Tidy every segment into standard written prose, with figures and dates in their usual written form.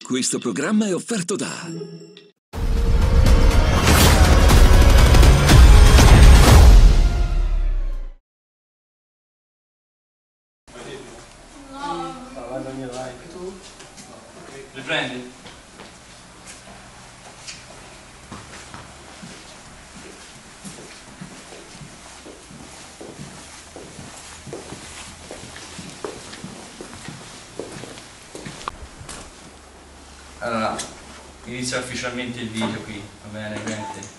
Questo programma è offerto da... Riprendi? Allora, inizia ufficialmente il video qui, va bene, gente?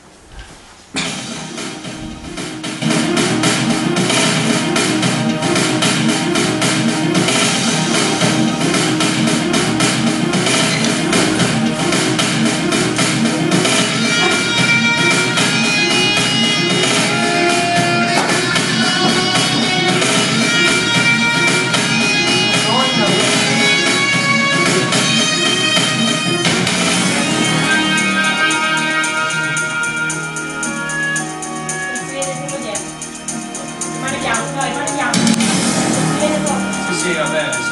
Sì, va bene, sì.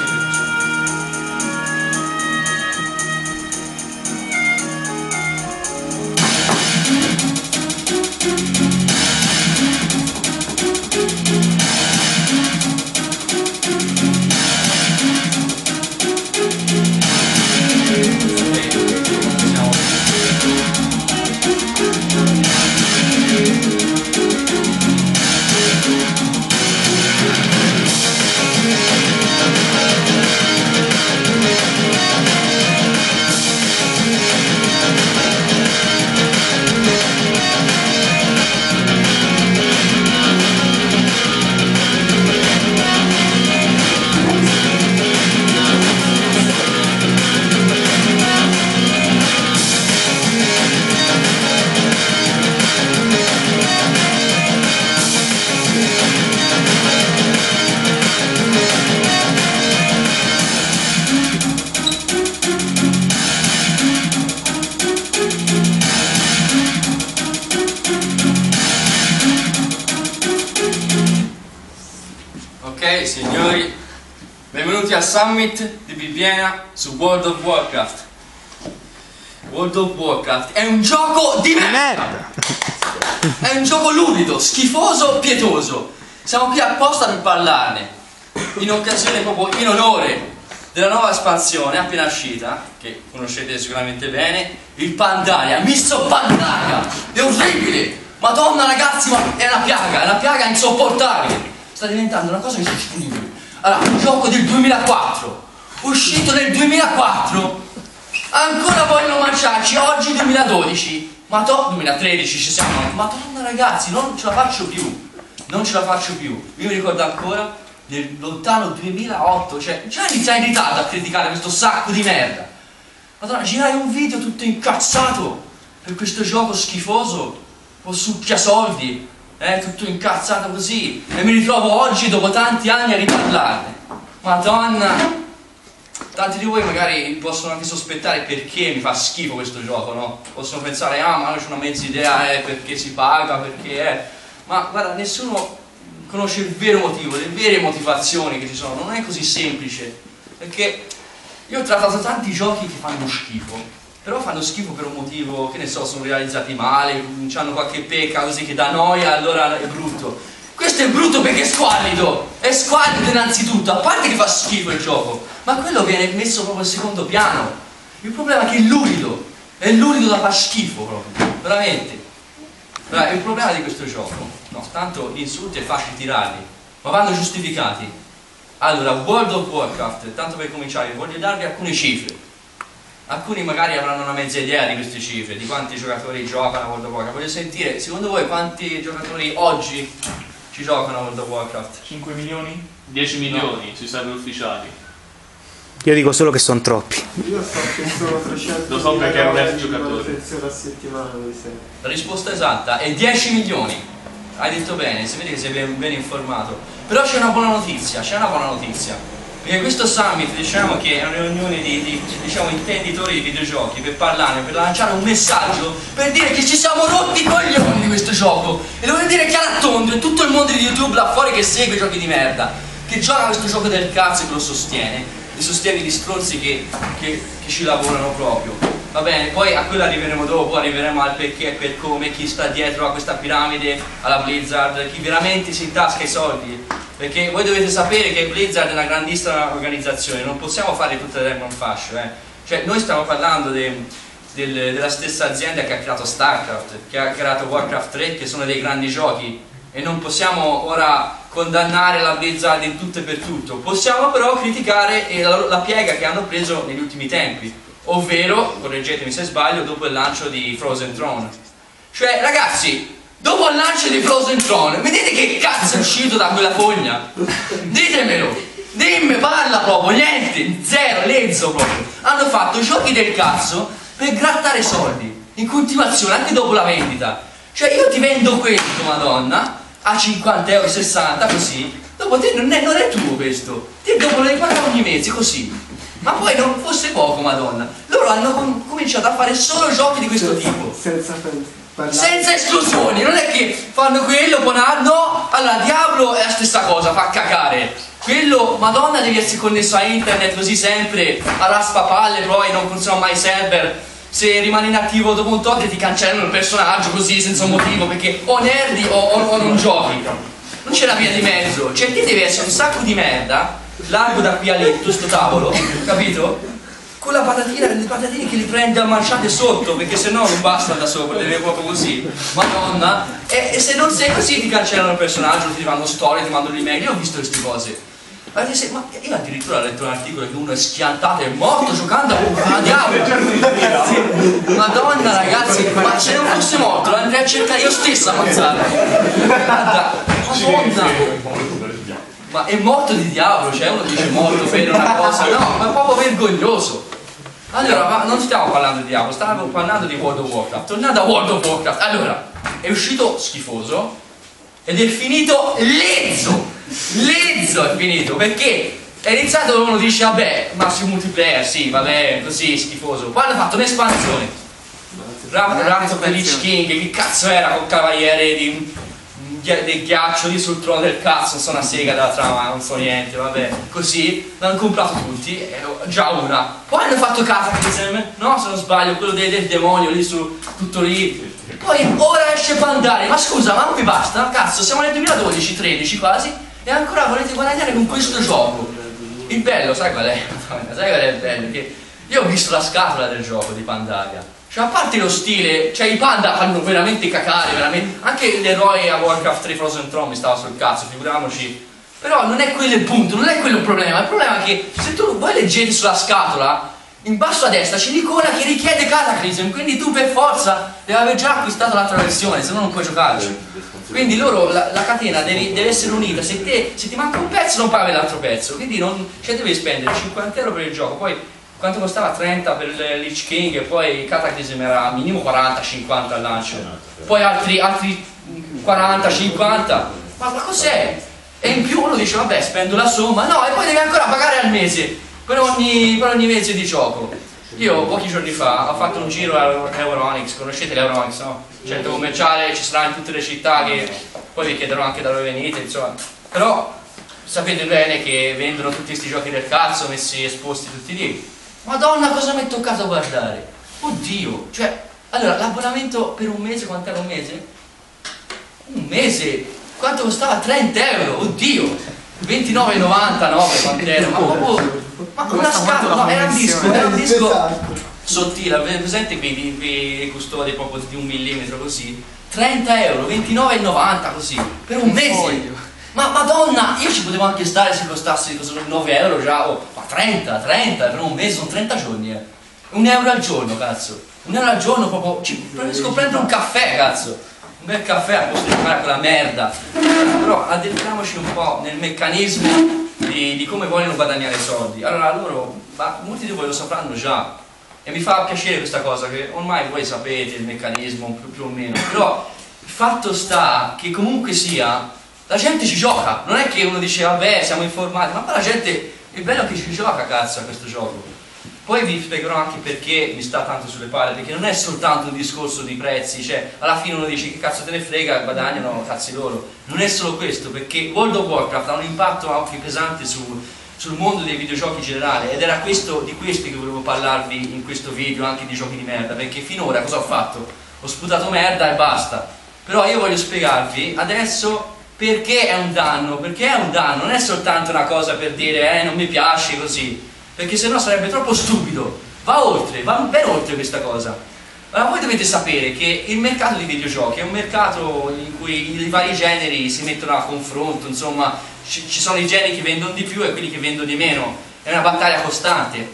Ok signori, benvenuti al Summit di Bibbiena su World of Warcraft. World of Warcraft è un gioco di merda! È un gioco ludido, schifoso, pietoso. Siamo qui apposta per parlarne, in occasione, proprio in onore della nuova espansione appena uscita, che conoscete sicuramente bene, il Pandaria. Misto Pandaria! È orribile! Madonna ragazzi, ma è una piaga insopportabile! Sta diventando una cosa insostenibile. Allora, un gioco del 2004, uscito nel 2004, ancora vogliono mangiarci oggi 2012, 2013 ci siamo, madonna ragazzi, non ce la faccio più, non ce la faccio più. Io mi ricordo ancora nel lontano 2008, cioè già iniziai in ritardo a criticare questo sacco di merda. Madonna, girai un video tutto incazzato per questo gioco schifoso, o succhiasoldi. Tutto incazzato così, e mi ritrovo oggi dopo tanti anni a riparlarne. Madonna, tanti di voi magari possono anche sospettare perché mi fa schifo questo gioco, no? Possono pensare, ah ma non c'è una mezza idea, perché si paga, perché è... Ma guarda, nessuno conosce il vero motivo, le vere motivazioni che ci sono, non è così semplice. Perché io ho trattato tanti giochi che fanno schifo, però fanno schifo per un motivo, che ne so, sono realizzati male, hanno qualche pecca così che dà noia, allora è brutto. Questo è brutto perché è squallido innanzitutto, a parte che fa schifo il gioco, ma quello viene messo proprio in secondo piano. Il problema è che è ludido da far schifo proprio, veramente. Allora, il problema di questo gioco, no, tanto gli insulti è facile tirarli, ma vanno giustificati. Allora, World of Warcraft, tanto per cominciare, voglio darvi alcune cifre. Alcuni magari avranno una mezza idea di queste cifre, di quanti giocatori giocano a World of Warcraft. Voglio sentire, secondo voi, quanti giocatori oggi ci giocano a World of Warcraft? 5 milioni? 10 milioni sui server ufficiali. Io dico solo che sono troppi. Io so che sono 300. Lo so perché non è giocatore. A settimana La risposta esatta è 10 milioni. Hai detto bene, si vede che sei ben informato. Però c'è una buona notizia, Perché questo summit, diciamo che è una riunione di diciamo, intenditori di videogiochi per parlarne, per lanciare un messaggio, per dire che ci siamo rotti i coglioni di questo gioco. E lo voglio dire chiaro a tondo, e tutto il mondo di YouTube là fuori che segue giochi di merda, che gioca questo gioco del cazzo e che lo sostiene, e sostiene gli stronzi che che ci lavorano proprio. Va bene, poi a quello arriveremo dopo, arriveremo al perché e per come, chi sta dietro a questa piramide, alla Blizzard, chi veramente si intasca i soldi. Perché voi dovete sapere che Blizzard è una grandissima organizzazione, non possiamo fare tutte le non fascio, Cioè noi stiamo parlando della stessa azienda che ha creato StarCraft, che ha creato Warcraft 3, che sono dei grandi giochi, e non possiamo ora condannare la Blizzard in tutto e per tutto. Possiamo però criticare la piega che hanno preso negli ultimi tempi, ovvero, correggetemi se sbaglio, dopo il lancio di Frozen Throne. Cioè ragazzi, dopo il lancio di Frozen Throne, vedete che cazzo è uscito da quella fogna? Ditemelo, dimmi, parla proprio, niente, zero, lezzo proprio. Hanno fatto giochi del cazzo per grattare soldi, in continuazione, anche dopo la vendita. Cioè io ti vendo questo, madonna, a 50 euro, 60, così, dopo te non è tuo questo, te dopo lo devi pagare ogni mese, così. Ma poi non fosse poco, madonna, loro hanno cominciato a fare solo giochi di questo tipo. Senza esclusioni, non è che fanno quello, poi no, allora Diablo è la stessa cosa, fa cacare. Quello, madonna, devi essere connesso a internet così sempre, a raspapalle, poi non funziona mai i server. Se rimani inattivo dopo un tot ti cancellano il personaggio così senza un motivo, perché o nerdi o non giochi. Non c'è una via di mezzo, cioè te deve essere un sacco di merda, largo da qui a lì, tutto sto tavolo, capito? Con la patatina, le patatine che li prende a manciate sotto, perché se no non basta da sopra, deve proprio così, madonna. E se non sei così ti cancellano il personaggio, ti fanno storie, ti mandano l'email. Io ho visto queste cose. Ma io addirittura ho letto un articolo che uno è schiantato, è morto giocando a Diablo. Madonna ragazzi, ma se non fosse morto lo andrei a cercare io stesso a ammazzarlo. Guarda, madonna. Ma è morto di Diablo, cioè uno dice morto per una cosa, no, ma è proprio vergognoso. Allora, ma non stiamo parlando di Diablo, stiamo parlando di World of Warcraft. Tornando a World of Warcraft, allora, è uscito schifoso ed è finito lezzo. Lezzo è finito, perché è iniziato uno dice vabbè, massimo multiplayer, sì, vabbè, così schifoso. Poi hanno fatto un'espansione, Wrath of the Lich King, che cazzo era col cavaliere del ghiaccio lì sul trono del cazzo, sono una sega della trama, non so niente, vabbè, così l'hanno comprato tutti, già una. Poi hanno fatto Cataclysm, no, se non sbaglio, quello del demonio lì su, tutto lì. Poi ora esce Pandaria, ma scusa, ma non vi basta? Cazzo, siamo nel 2012-13 quasi, e ancora volete guadagnare con questo gioco. Il bello, sai qual è? Sai qual è il bello? Che io ho visto la scatola del gioco di Pandaria. Cioè, a parte lo stile, cioè i panda fanno veramente cacare, veramente. Anche l'eroe a Warcraft 3 Frozen Throne mi stava sul cazzo, figuriamoci. Però non è quello il punto, non è quello il problema. Il problema è che se tu voi leggete sulla scatola, in basso a destra c'è l'icona che richiede Cataclysm, quindi tu per forza devi aver già acquistato l'altra versione, se no non puoi giocarci. Quindi loro, la catena deve essere unita, se ti manca un pezzo non paghi l'altro pezzo, quindi cioè devi spendere 50 euro per il gioco, poi quanto costava? 30 per il Lich King, e poi Cataclysm era minimo 40-50 al lancio, poi altri 40-50, ma cos'è? E in più uno dice vabbè, spendo la somma, no, e poi devi ancora pagare al mese per ogni mese di gioco. Io pochi giorni fa ho fatto un giro a Euronics, conoscete l'Euronics, no? Centro commerciale, ci sarà in tutte le città, che poi vi chiederò anche da dove venite, insomma. Però sapete bene che vendono tutti questi giochi del cazzo messi esposti tutti lì. Madonna, cosa mi è toccato guardare? Oddio, cioè, allora l'abbonamento per un mese, quanto era un mese? Un mese? Quanto costava? 30 euro, oddio! 29,99 quant'era, ma proprio, ma una scatola, no, era un disco sottile, avete presente quei custodi proprio di 1 millimetro così? 30 euro, 29,90 così, per un mese! Ma madonna, io ci potevo anche stare se costasse 9 euro già, ma 30 per un mese, sono 30 giorni, 1 euro al giorno, cazzo, 1 euro al giorno proprio, riesco a prendere un caffè, cazzo, un bel caffè a posto di fare quella merda. Però addentriamoci un po' nel meccanismo di come vogliono guadagnare soldi. Allora loro, molti di voi lo sapranno già, e mi fa piacere questa cosa, che ormai voi sapete il meccanismo più o meno, però il fatto sta che comunque sia, la gente ci gioca, non è che uno dice vabbè siamo informati, ma poi la gente, è bello che ci gioca cazzo a questo gioco. Poi vi spiegherò anche perché mi sta tanto sulle palle, perché non è soltanto un discorso di prezzi, cioè alla fine uno dice che cazzo te ne frega, guadagnano cazzi loro. Non è solo questo, perché World of Warcraft ha un impatto anche pesante sul mondo dei videogiochi in generale, ed era di questo che volevo parlarvi in questo video, anche di giochi di merda, perché finora cosa ho fatto? Ho sputato merda e basta. Però io voglio spiegarvi adesso perché è un danno, non è soltanto una cosa per dire non mi piace così, perché sennò sarebbe troppo stupido, va ben oltre questa cosa. Allora voi dovete sapere che il mercato dei videogiochi è un mercato in cui i vari generi si mettono a confronto, insomma ci sono i generi che vendono di più e quelli che vendono di meno, è una battaglia costante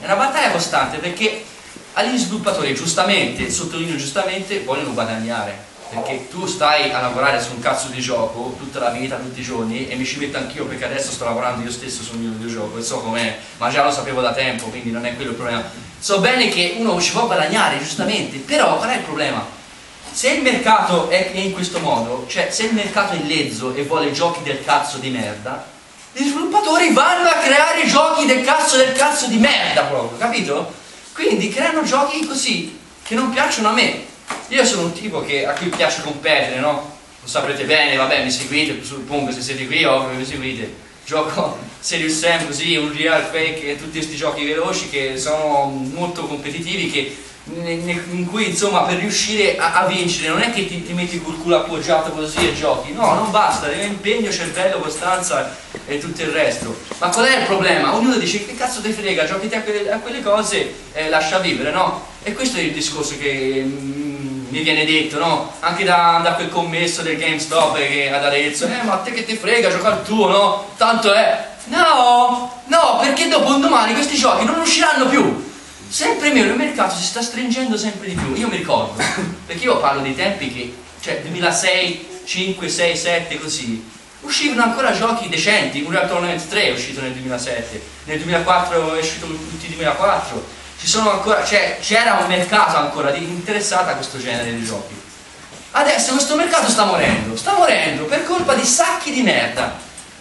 perché agli sviluppatori giustamente, sottolineo giustamente, vogliono guadagnare. Perché tu stai a lavorare su un cazzo di gioco tutta la vita, tutti i giorni, e mi ci metto anch'io perché adesso sto lavorando io stesso sul mio videogioco e so com'è, ma già lo sapevo da tempo, quindi non è quello il problema. So bene che uno ci può guadagnare, giustamente, però qual è il problema? Se il mercato è in questo modo, cioè se il mercato è lezzo e vuole giochi del cazzo di merda, gli sviluppatori vanno a creare giochi del cazzo di merda proprio, capito? Quindi creano giochi così, che non piacciono a me. Io sono un tipo a cui piace competere, no? Lo saprete bene, vabbè, mi seguite, suppongo, se siete qui, ovvio, mi seguite. Gioco Serious Sam così, Unreal, Fake e tutti questi giochi veloci che sono molto competitivi, in cui insomma per riuscire a vincere non è che ti metti col culo appoggiato così e giochi, no, non basta, deve impegno, cervello, costanza e tutto il resto. Ma qual è il problema? Ognuno dice che cazzo ti frega, giochi te a quelle cose, lascia vivere, no? E questo è il discorso che mi viene detto, no? Anche da quel commesso del GameStop ad Arezzo, ma a te che ti frega, gioca al tuo, no? Tanto è... No, perché dopo un domani questi giochi non usciranno più. Sempre meno, il mercato si sta stringendo sempre di più. Io mi ricordo, perché io parlo dei tempi che, cioè 2006, 5, 6, 7, così, uscivano ancora giochi decenti. Unreal Tournament 3 è uscito nel 2007, nel 2004 è uscito tutti 2004. Ci sono ancora, cioè c'era un mercato ancora interessato a questo genere di giochi. Adesso questo mercato sta morendo per colpa di sacchi di merda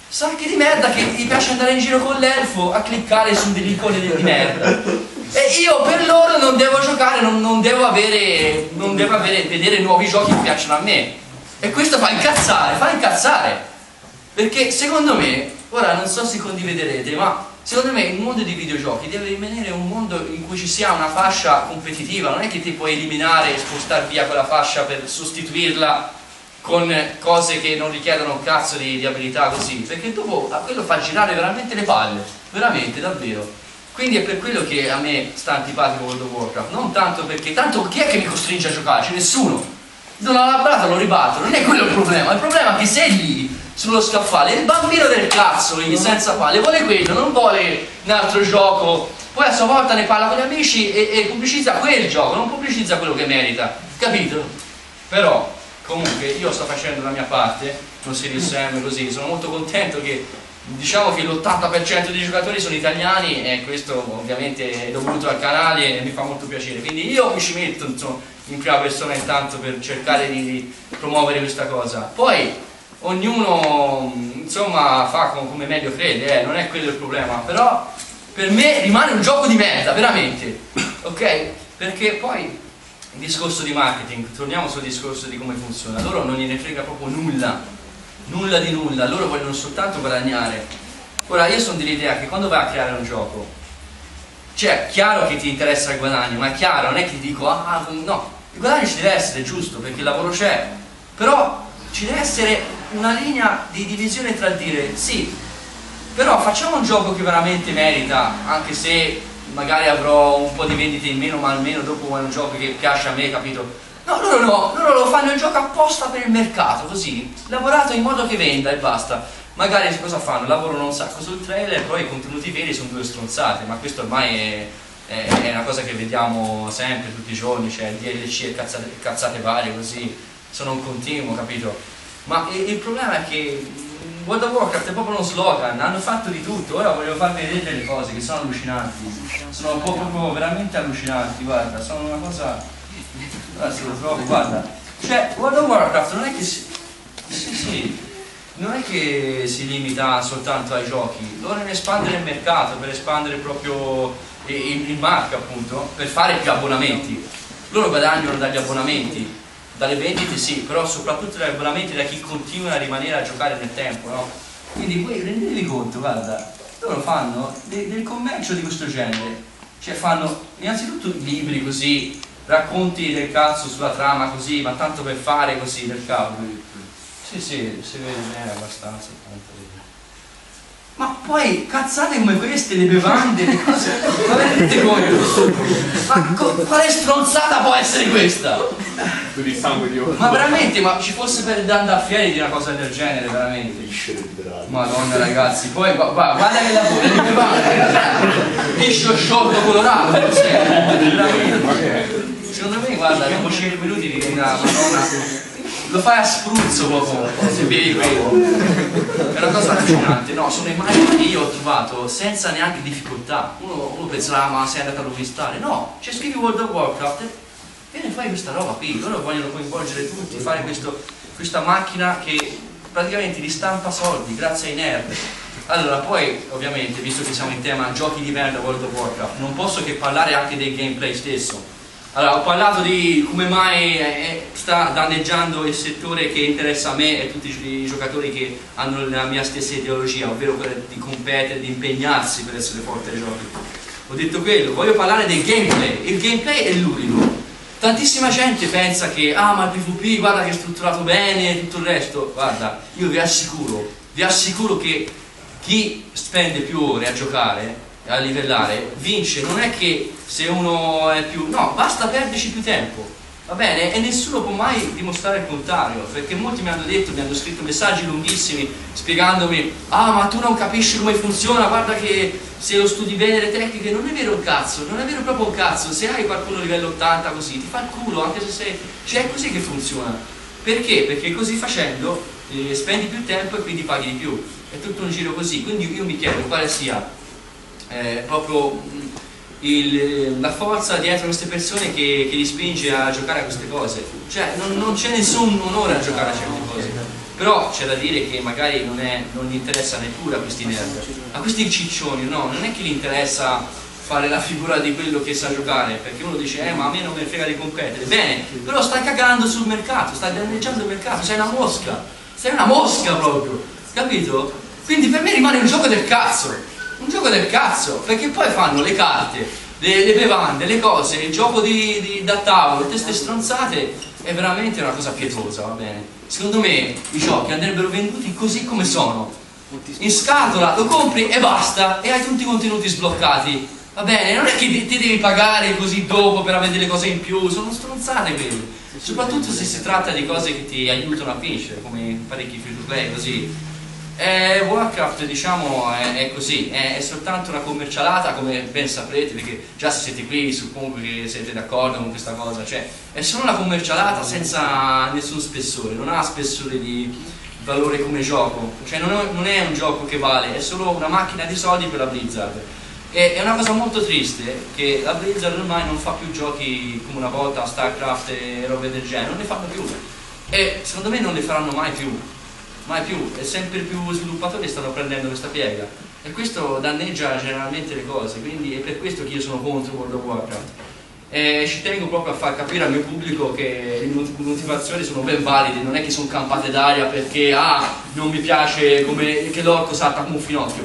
che gli piace andare in giro con l'elfo a cliccare su delle icone di merda. E io per loro non devo giocare, non devo vedere nuovi giochi che piacciono a me. E questo fa incazzare. Perché secondo me, ora non so se condividerete, ma secondo me il mondo dei videogiochi deve rimanere un mondo in cui ci sia una fascia competitiva, non è che ti puoi eliminare e spostare via quella fascia per sostituirla con cose che non richiedono un cazzo di abilità così, perché dopo quello fa girare veramente le palle, veramente, davvero. Quindi è per quello che a me sta antipatico World of Warcraft, non tanto perché, tanto chi è che mi costringe a giocarci? Nessuno. Non ho lavorato, lo ribatto, non è quello il problema è che sei lì sullo scaffale, il bambino del cazzo lì senza palle vuole quello, non vuole un altro gioco, poi a sua volta ne parla con gli amici e pubblicizza quel gioco, non pubblicizza quello che merita, capito? Però comunque io sto facendo la mia parte, non si Sam così, sono molto contento che diciamo che l'80% dei giocatori sono italiani e questo ovviamente è dovuto al canale e mi fa molto piacere, quindi io mi ci metto insomma, in prima persona intanto per cercare di promuovere questa cosa. Poi ognuno insomma fa come meglio crede, non è quello il problema, però per me rimane un gioco di merda, veramente, ok? Perché poi il discorso di marketing, torniamo sul discorso di come funziona, loro non gliene frega proprio nulla di nulla, loro vogliono soltanto guadagnare. Ora io sono dell'idea che quando vai a creare un gioco, cioè chiaro che ti interessa il guadagno, ma è chiaro, non è che ti dico no, il guadagno ci deve essere, giusto, perché il lavoro c'è, però ci deve essere una linea di divisione tra il dire sì, però facciamo un gioco che veramente merita, anche se magari avrò un po' di vendite in meno, ma almeno dopo è un gioco che piace a me, capito? No, loro lo fanno il gioco apposta per il mercato, così, lavorato in modo che venda e basta. Magari cosa fanno? Lavorano un sacco sul trailer, poi i contenuti veri sono due stronzate, ma questo ormai è una cosa che vediamo sempre, tutti i giorni, cioè DLC e cazzate varie così, sono un continuo, capito? Ma il problema è che World of Warcraft è proprio uno slogan, hanno fatto di tutto, ora voglio farvi vedere delle cose che sono allucinanti, sono proprio veramente allucinanti, guarda, sono una cosa... guarda, cioè World of Warcraft non è che non è che si limita soltanto ai giochi, loro devono espandere il mercato, per espandere proprio il marchio appunto, per fare più abbonamenti, loro guadagnano dagli abbonamenti, dalle vendite sì, però soprattutto dagli abbonamenti da chi continua a rimanere a giocare nel tempo, no? Quindi voi rendetevi conto, guarda, loro fanno del commercio di questo genere, cioè fanno innanzitutto libri così, racconti del cazzo sulla trama così, ma tanto per fare così del cavolo. Sì, si vede bene abbastanza. Ma poi cazzate come queste, le bevande, le cose, ma vi rendete conto? Ma quale stronzata può essere questa? Ma veramente, ma ci fosse per andare fieri di una cosa del genere, veramente. Madonna ragazzi, poi guarda che lavoro, le bevande, liscio sciolto colorato, veramente. Secondo me, guarda, dopo 5 minuti di una Madonna. Lo fai a spruzzo proprio, se bevi quello. È una cosa allucinante, no, sono immagini che io ho trovato senza neanche difficoltà. Uno penserà, ma sei andato a rovistare. No, c'è scrivi World of Warcraft e ne fai questa roba qui. Loro vogliono coinvolgere tutti, fare questa macchina che praticamente li stampa soldi, grazie ai nerd. Allora, poi, ovviamente, visto che siamo in tema giochi di merda World of Warcraft, non posso che parlare anche del gameplay stesso. Allora, ho parlato di come mai sta danneggiando il settore che interessa a me e tutti i giocatori che hanno la mia stessa ideologia, ovvero quella di competere, di impegnarsi per essere forti ai giochi. Ho detto quello, voglio parlare del gameplay. Il gameplay è l'unico. Tantissima gente pensa che, ma il PvP, guarda che è strutturato bene e tutto il resto. Guarda, io vi assicuro che chi spende più ore a giocare, a livellare, vince. Non è che se uno è più, no, basta perderci più tempo, va bene? E nessuno può mai dimostrare il contrario, perché molti mi hanno detto, mi hanno scritto messaggi lunghissimi spiegandomi, ma tu non capisci come funziona, guarda che se lo studi bene le tecniche. Non è vero un cazzo, non è vero proprio un cazzo. Se hai qualcuno a livello 80 così, ti fa il culo, anche se sei, cioè è così che funziona. Perché? Perché così facendo spendi più tempo e quindi paghi di più, è tutto un giro così. Quindi io mi chiedo quale sia proprio la forza dietro queste persone che li spinge a giocare a queste cose. Cioè non c'è nessun onore a giocare a certe cose, però c'è da dire che magari non gli interessa neppure a questi nerd, a questi ciccioni, no, non è che gli interessa fare la figura di quello che sa giocare, perché uno dice ma a me non mi frega di competere. Bene, però stai cagando sul mercato, stai danneggiando il mercato, sei una mosca proprio, capito? Quindi per me rimane un gioco del cazzo. Un gioco del cazzo, perché poi fanno le carte, le bevande, le cose, il gioco da tavolo, queste stronzate, è veramente una cosa pietosa, va bene? Secondo me i giochi andrebbero venduti così come sono, in scatola, lo compri e basta, e hai tutti i contenuti sbloccati, va bene? Non è che ti devi pagare così dopo per avere delle cose in più, sono stronzate quelle, soprattutto se si tratta di cose che ti aiutano a vincere, come parecchi free to play così. Warcraft, diciamo, è così, è soltanto una commercialata, come ben saprete, perché già se siete qui suppongo che siete d'accordo con questa cosa, cioè è solo una commercialata senza nessun spessore, non ha spessore di valore come gioco, cioè non è un gioco che vale, è solo una macchina di soldi per la Blizzard. E è una cosa molto triste che la Blizzard ormai non fa più giochi come una volta, Starcraft e robe del genere, non ne fanno più, e secondo me non ne faranno mai più, e sempre più sviluppatori stanno prendendo questa piega, e questo danneggia generalmente le cose, quindi è per questo che io sono contro World of Warcraft. E ci tengo proprio a far capire al mio pubblico che le motivazioni sono ben valide, non è che sono campate d'aria perché non mi piace che l'orco salta come un finocchio,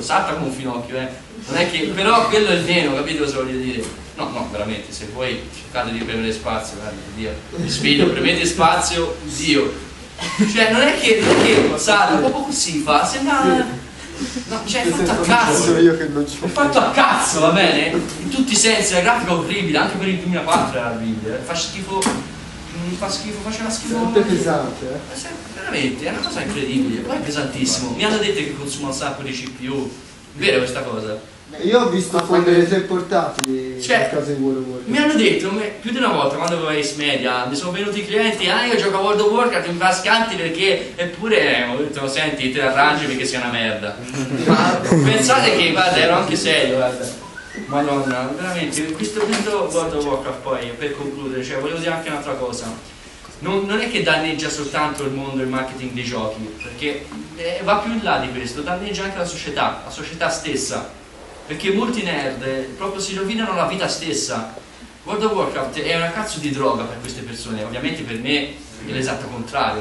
non è che, però quello è il meno, capito cosa voglio dire? No, veramente, se voi cercate di premere spazio, guarda, Dio, vi sfido, premete spazio, Dio. Cioè non è che salta, proprio così fa, sembra. No, cioè è fatto a cazzo. È fatto a cazzo, va bene? In tutti i sensi, la grafica è orribile, anche per il 2004 era orribile, fa schifo, faceva schifo. È pesante, veramente, è una cosa incredibile, poi è pesantissimo. Mi hanno detto che consuma un sacco di CPU, vero questa cosa? Io ho visto delle tre portatili a casa di World of Warcraft. Mi hanno detto più di una volta quando avevo Ace Media, mi sono venuti i clienti, io gioco a World of Warcraft, mi fa scanti perché, eppure ho detto senti, te arrangiami che sia una merda. Ma pensate che, guarda, ero anche serio, guarda. Madonna, veramente, questo World of Warcraft poi, per concludere, cioè volevo dire anche un'altra cosa. Non è che danneggia soltanto il mondo e il marketing dei giochi, perché va più in là di questo, danneggia anche la società stessa. Perché molti nerd proprio si rovinano la vita stessa. World of Warcraft è una cazzo di droga per queste persone, ovviamente per me è l'esatto contrario.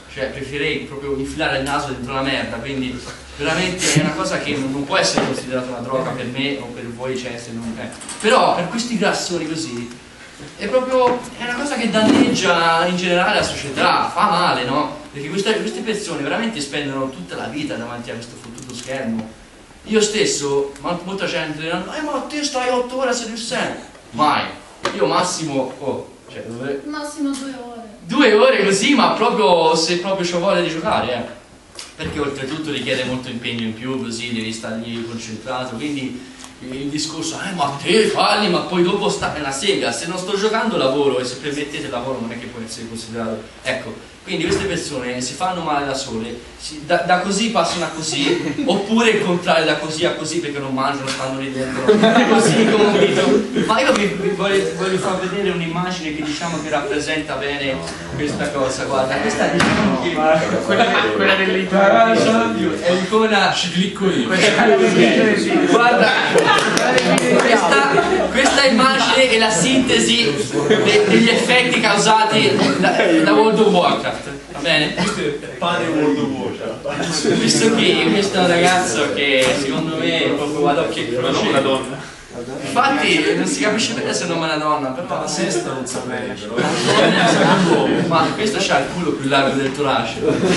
cioè preferirei proprio infilare il naso dentro la merda, quindi veramente è una cosa che non può essere considerata una droga per me o per voi, cioè se non è. Però per questi grassoni così è una cosa che danneggia in generale la società, fa male, no? Perché queste persone veramente spendono tutta la vita davanti a questo fottuto schermo. Io stesso, molta gente dirà, ma te stai 8 ore a sedere sempre. Mai. Io massimo, massimo 2 ore. 2 ore così, ma proprio se proprio ho voglia di giocare, Perché oltretutto richiede molto impegno in più, così devi stare lì concentrato, quindi il discorso, ma te falli, ma poi dopo sta nella sega, se non sto giocando lavoro, e se permettete il lavoro non è che può essere considerato, ecco. Quindi queste persone si fanno male da sole, da così passano a così, oppure il contrario, da così a così, perché non mangiano, stanno lì dentro, così come un dito. Ma io vi voglio far vedere un'immagine che diciamo che rappresenta bene questa cosa, guarda, questa diciamo che quella dell'Italia è l'icona, ci clicco io. Guarda, questa immagine è la sintesi degli effetti causati da World of Warcraft, va bene? Questo è pane World of Warcraft. Questo qui, questo è un ragazzo che secondo me è proprio ad occhio e croce. Una donna. Infatti non si capisce bene se non è una donna, però La sesta non saprei. ma questo c'ha il culo più largo del torace.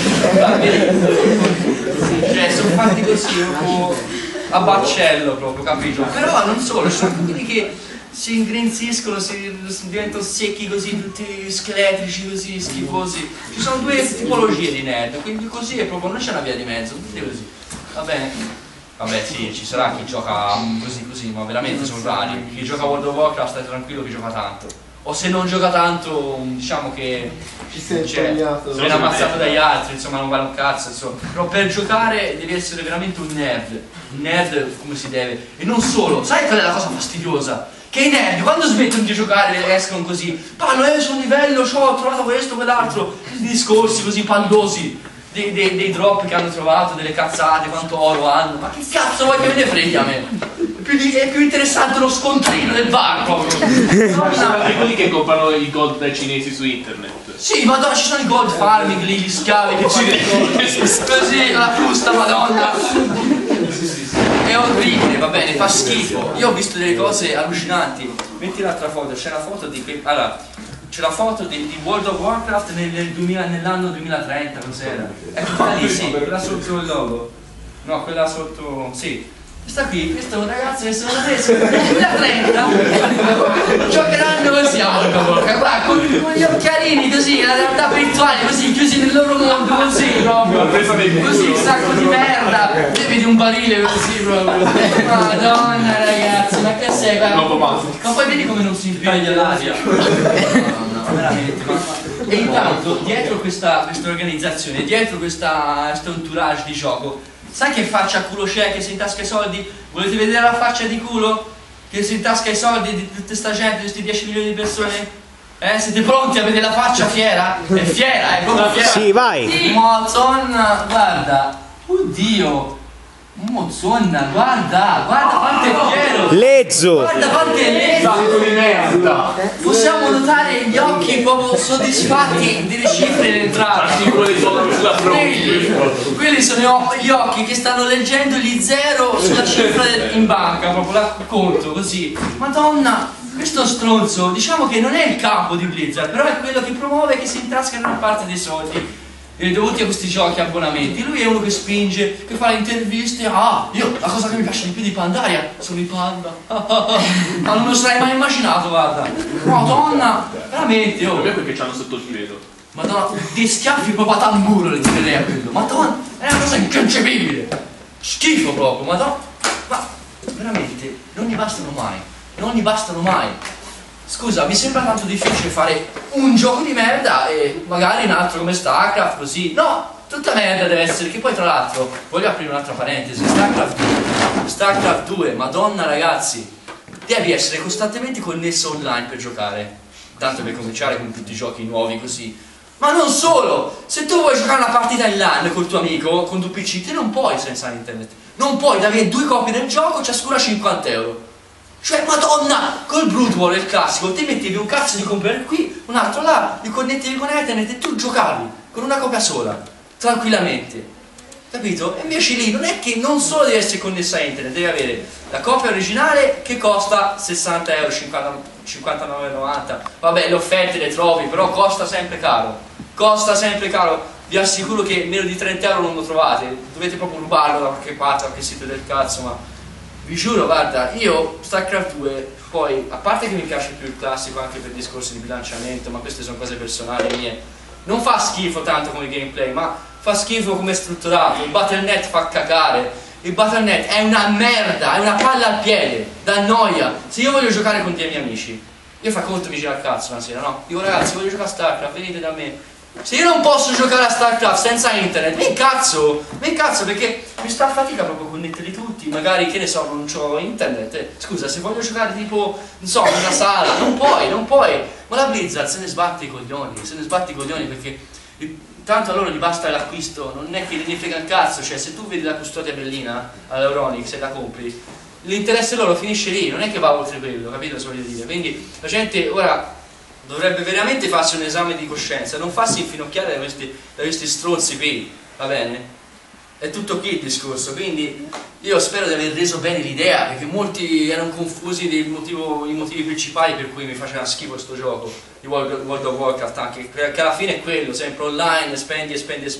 Cioè sono fatti così proprio a baccello proprio, capito? Però non solo, ci sono quelli che si ingrinziscono, diventano secchi così, tutti scheletrici così, schifosi. Ci sono due tipologie di nerd, quindi così è proprio, non c'è una via di mezzo, tutti così. Va bene? Vabbè sì, ci sarà chi gioca così, ma veramente sono rari. Chi gioca a World of Warcraft stai tranquillo, chi gioca tanto. O se non gioca tanto, diciamo che viene ammazzato dagli altri, insomma non vale un cazzo, insomma. Però per giocare devi essere veramente un nerd come si deve. E non solo, sai qual è la cosa fastidiosa? Che i nerd quando smettono di giocare escono così, parlano sul livello, ho trovato questo, quell'altro, discorsi così pallosi. Dei drop che hanno trovato, delle cazzate, quanto oro hanno, ma che cazzo vuoi che me ne freghi a me? È più interessante lo scontrino del bar proprio. Quelli che comprano i gold dai cinesi su internet. Sì, madonna, ci sono i gold farming lì, gli schiavi che fanno i gold. Così, la frusta, madonna. È orribile, va bene, fa schifo. Io ho visto delle cose allucinanti. Metti l'altra foto, c'è la foto di allora, c'è la foto di World of Warcraft nell'anno 2030, cos'era? Ecco quella lì, sì, quella sotto il logo. No, quella sotto, sì. Questa qui, questo è un ragazzo che sono adesso nel 2030 giocheranno così a World of Warcraft, con gli occhialini così, la realtà virtuale, così, chiusi nel loro mondo, così proprio. Così, un sacco di merda, te vedi un barile così proprio. Madonna ragazzi, ma che sei? Ma poi vedi come non si impegna l'aria. No, veramente, e intanto dietro questa organizzazione, dietro questo entourage di gioco, sai che faccia a culo c'è che si intasca i soldi? Volete vedere la faccia di culo che si intasca i soldi di tutta questa gente, di questi 10 milioni di persone? Siete pronti a vedere la faccia fiera? È fiera, è proprio fiera. Sì, vai. Mozzonna, guarda. Oddio. Mozzonna, guarda quanto è fiero. Lezzo. Guarda quanto è lezzo. Di merda. Possiamo notare gli occhi proprio soddisfatti delle cifre in entrata. Quelli sono gli occhi che stanno leggendo gli zero sulla cifra in banca, proprio la conto così. Madonna, questo stronzo, diciamo che non è il capo di Blizzard, però è quello che promuove che si intasca gran parte dei soldi dovuti a questi giochi abbonamenti. Lui è uno che spinge, che fa le interviste. Io la cosa che mi piace di più di Pandaria sono i panda. Ma non lo sarei mai immaginato, guarda. Madonna, veramente, oh. Perché c'hanno sotto il pelo. Madonna, dei schiaffi proprio a tamburo le tirerei a quello. Madonna, è una cosa inconcepibile. Schifo proprio, madonna. Ma veramente, non gli bastano mai. Scusa, mi sembra tanto difficile fare un gioco di merda e magari un altro come StarCraft, così. No, tutta merda deve essere, che poi tra l'altro, voglio aprire un'altra parentesi, StarCraft 2, madonna ragazzi, devi essere costantemente connesso online per giocare. Tanto per cominciare con tutti i giochi nuovi così. Ma non solo, se tu vuoi giocare una partita in LAN col tuo amico, con tuo PC, te non puoi senza internet. Non puoi avere 2 copie del gioco, ciascuna 50 euro. Cioè, madonna, col Brood War, il classico, te mettevi un cazzo di computer qui, un altro là, li connettevi con Ethernet e tu giocavi con una copia sola, tranquillamente. Capito? E invece lì non è che non solo deve essere connessa a internet, devi avere la copia originale che costa 60 euro, 59,90. Vabbè, le offerte le trovi, però costa sempre caro. Costa sempre caro. Vi assicuro che meno di 30 euro non lo trovate. Dovete proprio rubarlo da qualche parte, da qualche sito del cazzo, ma vi giuro, guarda, io StarCraft 2, poi, a parte che mi piace più il classico anche per discorsi di bilanciamento, ma queste sono cose personali mie, non fa schifo tanto come gameplay, ma fa schifo come è strutturato. Il Battle.net fa cacare. Il Battle.net è una merda, è una palla al piede, da noia. Se io voglio giocare con dei miei amici, io fa conto mi gira al cazzo una sera, no? Dico ragazzi, voglio giocare a StarCraft, venite da me. Se io non posso giocare a StarCraft senza internet, mi incazzo perché mi sta a fatica proprio connetterli tutti. Magari, che ne so, non ho internet. Scusa, se voglio giocare tipo, non so, in una sala, non puoi. Ma la Blizzard se ne sbatte i coglioni, perché tanto a loro gli basta l'acquisto, non è che gli frega il cazzo. Cioè, se tu vedi la custodia bellina all'Euronix e la compri, l'interesse loro finisce lì, non è che va oltre quello, capito cosa voglio dire? Quindi la gente ora dovrebbe veramente farsi un esame di coscienza, non farsi infinocchiare da questi stronzi qui, va bene? È tutto qui il discorso, quindi io spero di aver reso bene l'idea, perché molti erano confusi i motivi principali per cui mi faceva schifo questo gioco di World of Warcraft, anche perché alla fine è quello, sempre online, spendi.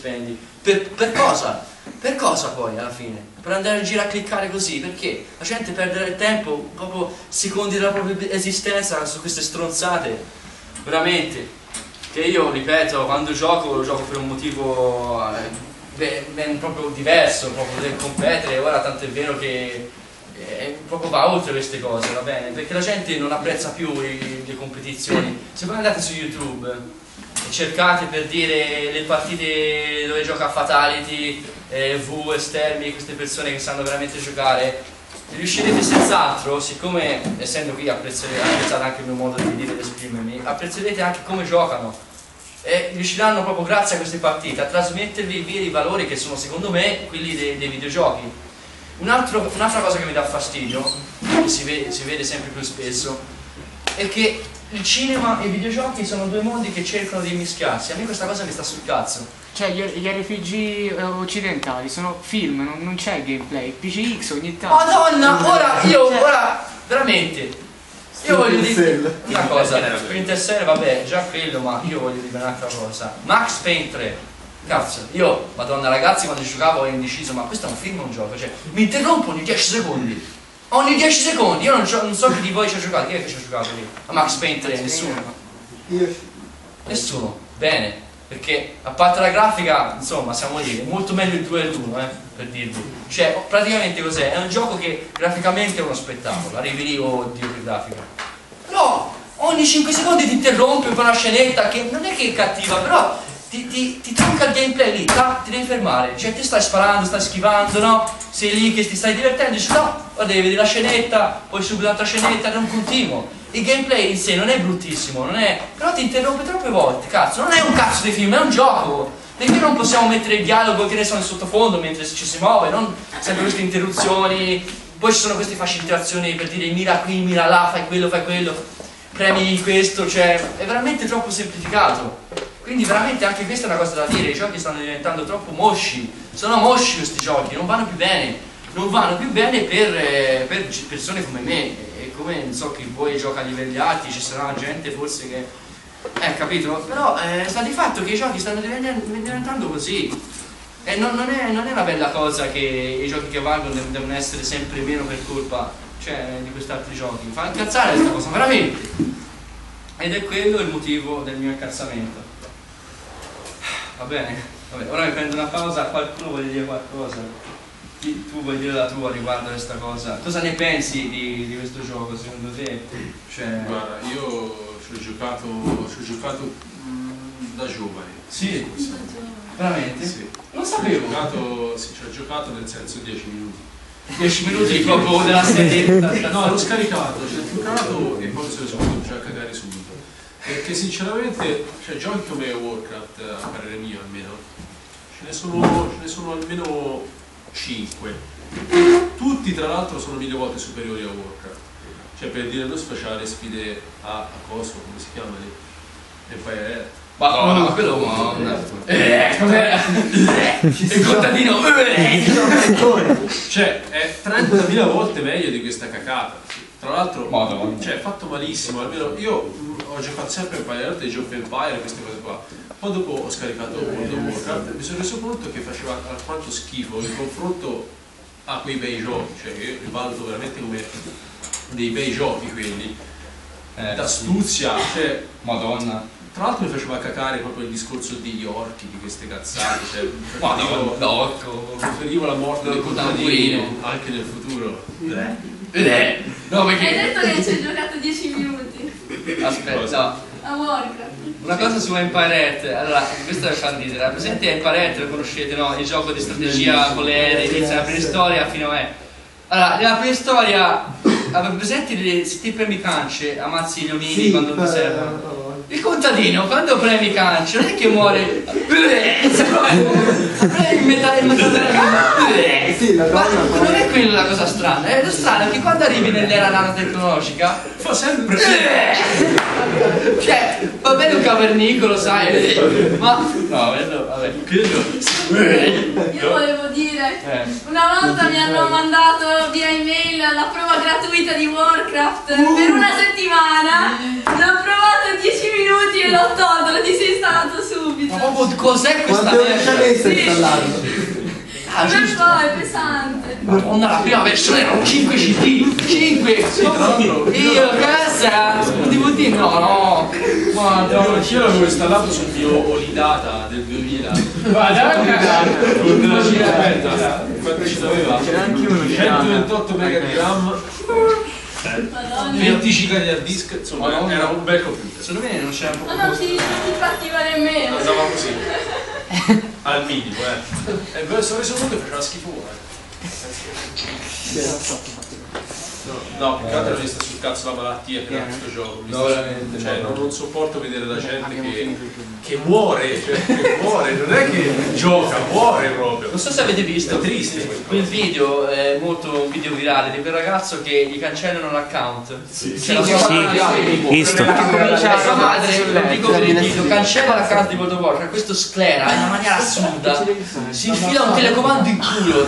Per cosa? Per cosa poi alla fine? Per andare in giro a cliccare così? Perché? La gente perde il tempo, proprio secondi della propria esistenza su queste stronzate. Veramente, che io ripeto, quando gioco lo gioco per un motivo ben proprio diverso, proprio del competere. Ora tanto è vero che proprio va oltre queste cose, va bene? Perché la gente non apprezza più le competizioni. Se voi andate su YouTube e cercate, per dire, le partite dove gioca Fatality, V, Estermi, queste persone che sanno veramente giocare, riuscirete senz'altro, siccome essendo qui apprezzate anche il mio modo di dire ed esprimermi, apprezzerete anche come giocano e riusciranno proprio grazie a queste partite a trasmettervi i veri valori che sono secondo me quelli dei videogiochi. Un'altra cosa che mi dà fastidio, che si vede sempre più spesso, è che il cinema e i videogiochi sono due mondi che cercano di mischiarsi. A me questa cosa mi sta sul cazzo. Cioè gli RPG occidentali sono film, non c'è gameplay. PCX ogni tanto. Madonna, ora veramente io voglio dire una cosa. Splinter Cell, vabbè, già quello, ma io voglio dire un'altra cosa. Max Payne 3, cazzo, io, madonna ragazzi, quando giocavo ero indeciso, ma questo è un film o un gioco? Cioè, mi interrompo ogni 10 secondi. Ogni 10 secondi, io non so chi di voi ci ha giocato. Chi è che ci ha giocato lì? A Max Payne 3, nessuno. Nessuno, bene. Perché a parte la grafica, insomma, siamo lì, è molto meglio il 2 e l'1, per dirvi. Cioè, praticamente cos'è? È un gioco che graficamente è uno spettacolo, arrivi lì, oddio che grafica. Però ogni 5 secondi ti interrompe con una scenetta che non è che è cattiva, però ti tronca il gameplay lì, ti devi fermare. Cioè, ti stai sparando, stai schivando, no? Sei lì che ti stai divertendo, dici no, devi vedere la scenetta, poi subito l'altra scenetta, non continuo. Il gameplay in sé non è bruttissimo, però ti interrompe troppe volte, cazzo, non è un cazzo di film, è un gioco. Perché non possiamo mettere il dialogo che ne so in sottofondo mentre ci si muove, non sempre queste interruzioni, poi ci sono queste facilitazioni per dire mira qui, mira là, fai quello, premi questo, cioè è veramente troppo semplificato. Quindi veramente anche questa è una cosa da dire, i giochi stanno diventando troppo mosci, sono mosci questi giochi, non vanno più bene per persone come me. Come non so che voi gioca a livelli alti, ci sarà gente forse che capito? Però sta di fatto che i giochi stanno diventando così e non è una bella cosa che i giochi che valgono devono essere sempre meno per colpa, cioè, di questi altri giochi. Mi fa incazzare questa cosa, veramente, ed è quello il motivo del mio incazzamento. Va bene? Vabbè, ora mi prendo una pausa, qualcuno vuole dire qualcosa? Tu vuoi dire la tua riguardo a questa cosa? Cosa ne pensi di questo gioco secondo te? Cioè... Guarda, io ci ho giocato da giovane. Sì? Veramente? Sì. Non sapevo. Ci ho giocato nel senso 10 minuti. 10 minuti proprio della serie? No, l'ho scaricato, ci ho giocato e poi sono venuto già a cagare subito. Perché sinceramente, cioè, giochi come Warcraft, a parere mio almeno, ce ne sono almeno 5. Tutti tra l'altro sono 1000 volte superiori a Warcraft. Cioè, per dire, lo faceva le sfide a coso, come si chiama lì? E poi Madonna, quello il contadino cioè è 30.000 volte meglio di questa cacata. Tra l'altro, cioè, è fatto malissimo. Almeno io ho giocato sempre in Empire di Age of Empire, queste cose qua. Poi dopo ho scaricato World of Warcraft, mi sono reso conto che faceva alquanto schifo in confronto a quei bei giochi. Cioè, io li valuto veramente come dei bei giochi quelli. D'astuzia, cioè, Madonna. Tra l'altro mi faceva cacare proprio il discorso degli orchi, di queste cazzate, cioè preferivo la morte del contadino anche nel futuro. No, perché... Hai detto che ci hai giocato 10 minuti. Aspetta, A Warcraft. una cosa su Empire. Allora, questo è il fan ridere. Presente Empire, lo conoscete, no? Il gioco di strategia con le ere, inizia dalla preistoria fino a... Allora, nella preistoria, presenti se ti premi cance, ammazzi gli omini quando ti servono. Il contadino, quando premi cance, non è che muore. Ma non è quella la cosa strana, è lo strano che quando arrivi nell'era nanotecnologica fa sempre cioè, va bene un cavernicolo, sai, ma no, vabbè. Io volevo dire, una volta mi hanno mandato via email la prova gratuita di Warcraft per una settimana, l'ho provato 10 minuti e l'ho tolto, l'ho disinstallato subito. Ma proprio cos'è questa Quante ore ci hai messo a installarlo? È pesante. Madonna, la prima versione erano 5 CD, 5! Io, casa, un DVD, no. Madonna, io l'avevo installato sul mio Olidata del 2000. Quanto ci doveva? 128 MB di RAM, 20 giga di hard disk, insomma era un bel computer. Secondo me non c'era un po'. Ma non ti partiva nemmeno. Andava così. Al minimo, E me lo sono reso conto che faceva schifo. No, più che altro mi sta sul cazzo la malattia che ha questo gioco. Veramente. Cioè, non sopporto vedere la gente che muore, cioè che muore, non è che gioca, muore proprio. Non so se avete visto, è triste quel video, un video virale di quel ragazzo che gli cancellano l'account. visto. La sua madre, lo dico per il video, cancella l'account di World of Warcraft, questo sclera in una maniera assurda, si infila un telecomando in culo.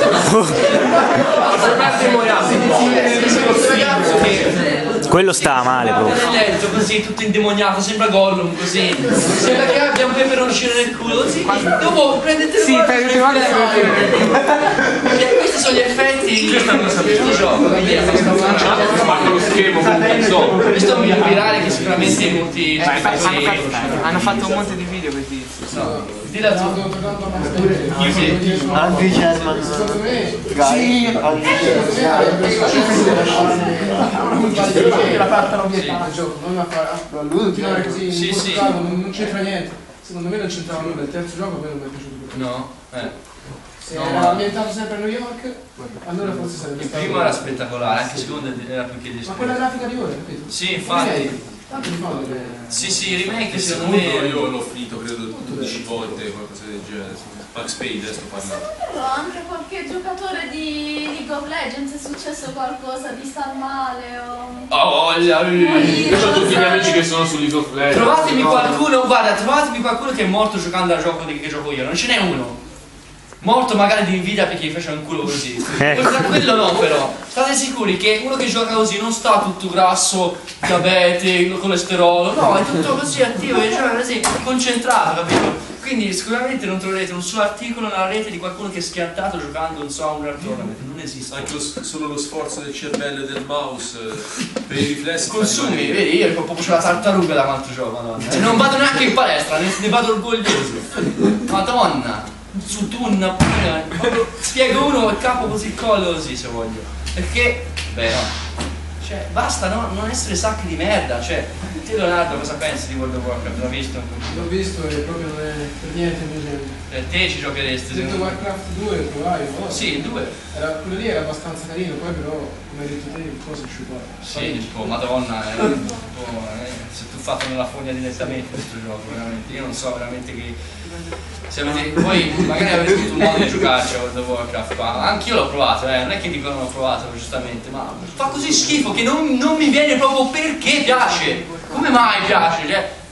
Quello sta male proprio. Nel letto così, tutto indemoniato, sembra Gollum così. Sembra che abbia un peperoncino nel culo così. Dopo prende il telefono. Questi sono gli effetti di questo gioco. Lo schermo con Questo è un video virale che sicuramente molti Hanno fatto un monte di video questi. Dilla tu. Anche Sherman. Sì, la portano via il gioco, non a fare continuare così non c'entra niente. Secondo me non c'entrava nulla, il terzo gioco a me non mi è piaciuto più. No, Se era ambientato sempre a New York, allora forse sarebbe il stato. primo era spettacolare, anche il secondo era più che Ma quella grafica di ora, capito? Sì, infatti. Tanto di fanno Sì, il remake Il secondo secondo me. io l'ho finito credo 12 volte, qualcosa del genere. Max Payne sto parlando. Però anche qualche giocatore di League of Legends è successo qualcosa di star male o... Io ho tutti i miei amici che sono su League of Legends. Trovatemi qualcuno, guarda, trovatemi qualcuno che è morto giocando al gioco che gioco io, non ce n'è uno. Morto magari di invidia perché gli faceva un culo così. Oltre a quello no però. State sicuri che uno che gioca così non sta tutto grasso, diabete, colesterolo, no, è tutto così attivo, gioca così, concentrato, capito? Quindi sicuramente non troverete un solo articolo nella rete di qualcuno che è schiantato giocando, non so, un World Tournament, non esiste. Anche solo lo sforzo del cervello e del mouse per i riflessi. Consumi, vedi, io proprio c'ho la tartaruga da quanto gioco, madonna. E non vado neanche in palestra, ne vado orgoglioso. Madonna! Su tunna, spiego uno il capo così, il collo così se voglio. Perché? Beh no. Cioè, basta non essere sacchi di merda, cioè. Te Leonardo cosa pensi di World of Warcraft? L'ho visto? L'ho visto e proprio non è per niente il mio genere. Per te ci giocheresti? Ho detto Warcraft 2 provai, no? Sì, il 2. Quello lì era abbastanza carino, poi però, come hai detto te, il coso è sciupato. Sì, tipo, madonna, si è tuffato nella fogna direttamente questo gioco, veramente. Io non so veramente che... Se avete, poi magari avete avuto un modo di giocarci a World of Warcraft, ma anch'io l'ho provato, non è che dico non l'ho provato giustamente, ma fa così schifo che non mi viene proprio perché piace. Come mai piace? Cioè,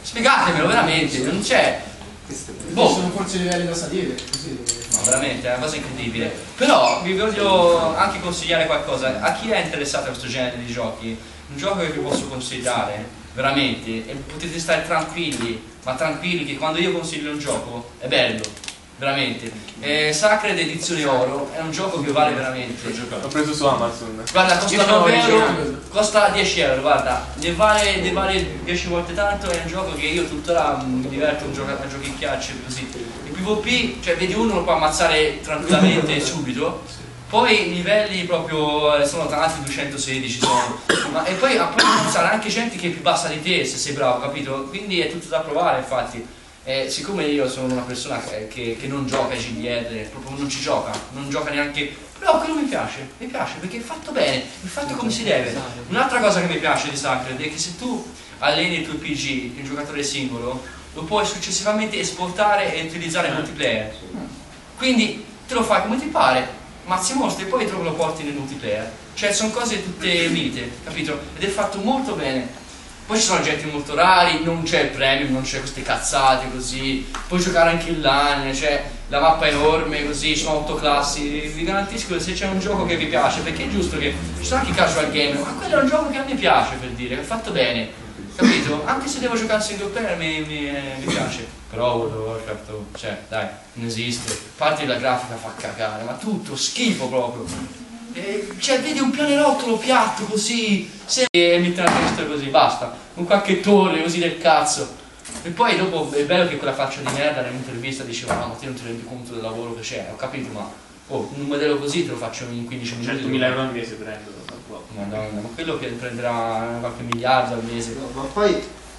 Spiegatemelo veramente, non c'è. Boh. Sono forse livelli da salire, così. No, veramente, è una cosa incredibile. Però vi voglio anche consigliare qualcosa. A chi è interessato a questo genere di giochi, un gioco che vi posso consigliare, veramente, e potete stare tranquilli, ma tranquilli che quando io consiglio un gioco è bello, veramente. Sacred edizione oro è un gioco che vale veramente. L'ho preso su Amazon. Guarda, costa 9 euro, costa 10 euro, guarda, ne vale 10 volte tanto, è un gioco che io tuttora mi diverto a giochicchiarci così. Il PvP, cioè vedi uno lo può ammazzare tranquillamente subito, poi i livelli proprio sono tanti, 216 sono, e poi puoi ammazzare anche gente che è più bassa di te se sei bravo, capito? Quindi è tutto da provare, infatti. Siccome io sono una persona che non gioca ai GDR, proprio non ci gioca, non gioca neanche, però quello mi piace perché è fatto bene, è fatto come si deve. Un'altra cosa che mi piace di Sacred è che se tu alleni il tuo PG, il giocatore singolo, lo puoi successivamente esportare e utilizzare in multiplayer. Quindi te lo fai come ti pare, mazzi mostri e poi te lo porti nel multiplayer. Cioè sono cose tutte unite, capito? Ed è fatto molto bene. Poi ci sono oggetti molto rari, non c'è il premium, non c'è queste cazzate così. Puoi giocare anche in LAN, c'è la mappa enorme così, ci sono 8 classi. Vi garantisco che se c'è un gioco che vi piace, perché è giusto che ci sono anche i casual gamer, ma quello è un gioco che a me piace, per dire, è fatto bene, capito? Anche se devo giocare in single player mi piace. Però World of Warcraft, cioè dai, non esiste. A parte la grafica fa cagare, ma tutto schifo proprio. Cioè vedi un pianerottolo piatto così e mettere la testa così, basta, con qualche torre così del cazzo. E poi dopo è bello che quella faccia di merda nell'intervista diceva no, ma te non ti rendi conto del lavoro che c'è, ho capito, ma un modello così te lo faccio in 15 minuti. 100.000 euro al mese prendo. Madonna, ma quello che prenderà qualche miliardo al mese. No, ma poi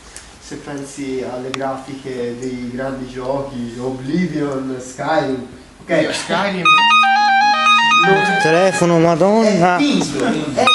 se pensi alle grafiche dei grandi giochi, Oblivion, Skyrim, ok, Skyrim telefono, madonna. È figo, è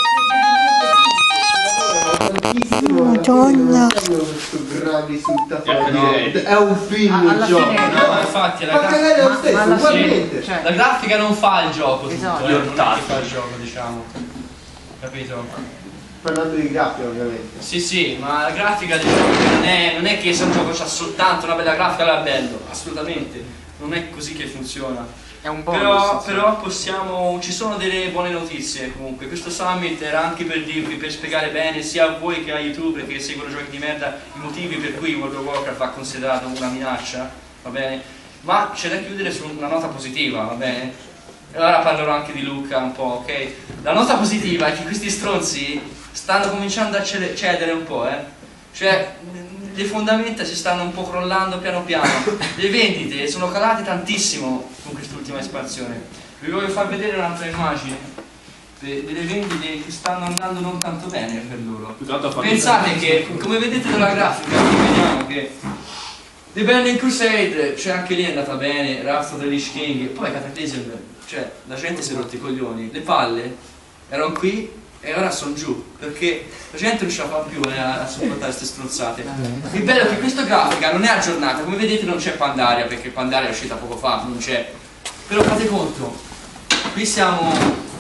Madonna. questo gran risultato, è un film il gioco. No, infatti Ma cagare lo stesso, ugualmente. Cioè, la grafica non fa il gioco, esatto. tutto, non è che fa il gioco, diciamo. Capito? Parlando di grafica ovviamente. Sì, ma la grafica diciamo che non è che se un gioco c'ha soltanto una bella grafica allora è bello, assolutamente. Non è così che funziona. È un bonus, però possiamo, ci sono delle buone notizie comunque. Questo summit era anche per dirvi, per spiegare bene sia a voi che a YouTube che seguono giochi di merda i motivi per cui World of Warcraft va considerato una minaccia, va bene? Ma c'è da chiudere su una nota positiva, va bene? E ora parlerò anche di Luca un po', ok? La nota positiva è che questi stronzi stanno cominciando a cedere un po', Cioè, le fondamenta si stanno un po' crollando piano piano, le vendite sono calate tantissimo con quest'ultima espansione. Vi voglio far vedere un'altra immagine delle vendite che stanno andando non tanto bene per loro. Pensate che, come vedete dalla grafica, qui vediamo che The Burning Crusade, cioè anche lì è andata bene, Wrath of the Lich King, poi Cataclysm, cioè la gente si è rotta i coglioni, le palle erano qui e ora sono giù, perché la gente non ce la fa più a sopportare queste stronzate. Il bello è che questa grafica non è aggiornata, come vedete non c'è Pandaria, perché Pandaria è uscita poco fa, non c'è. Però fate conto, qui siamo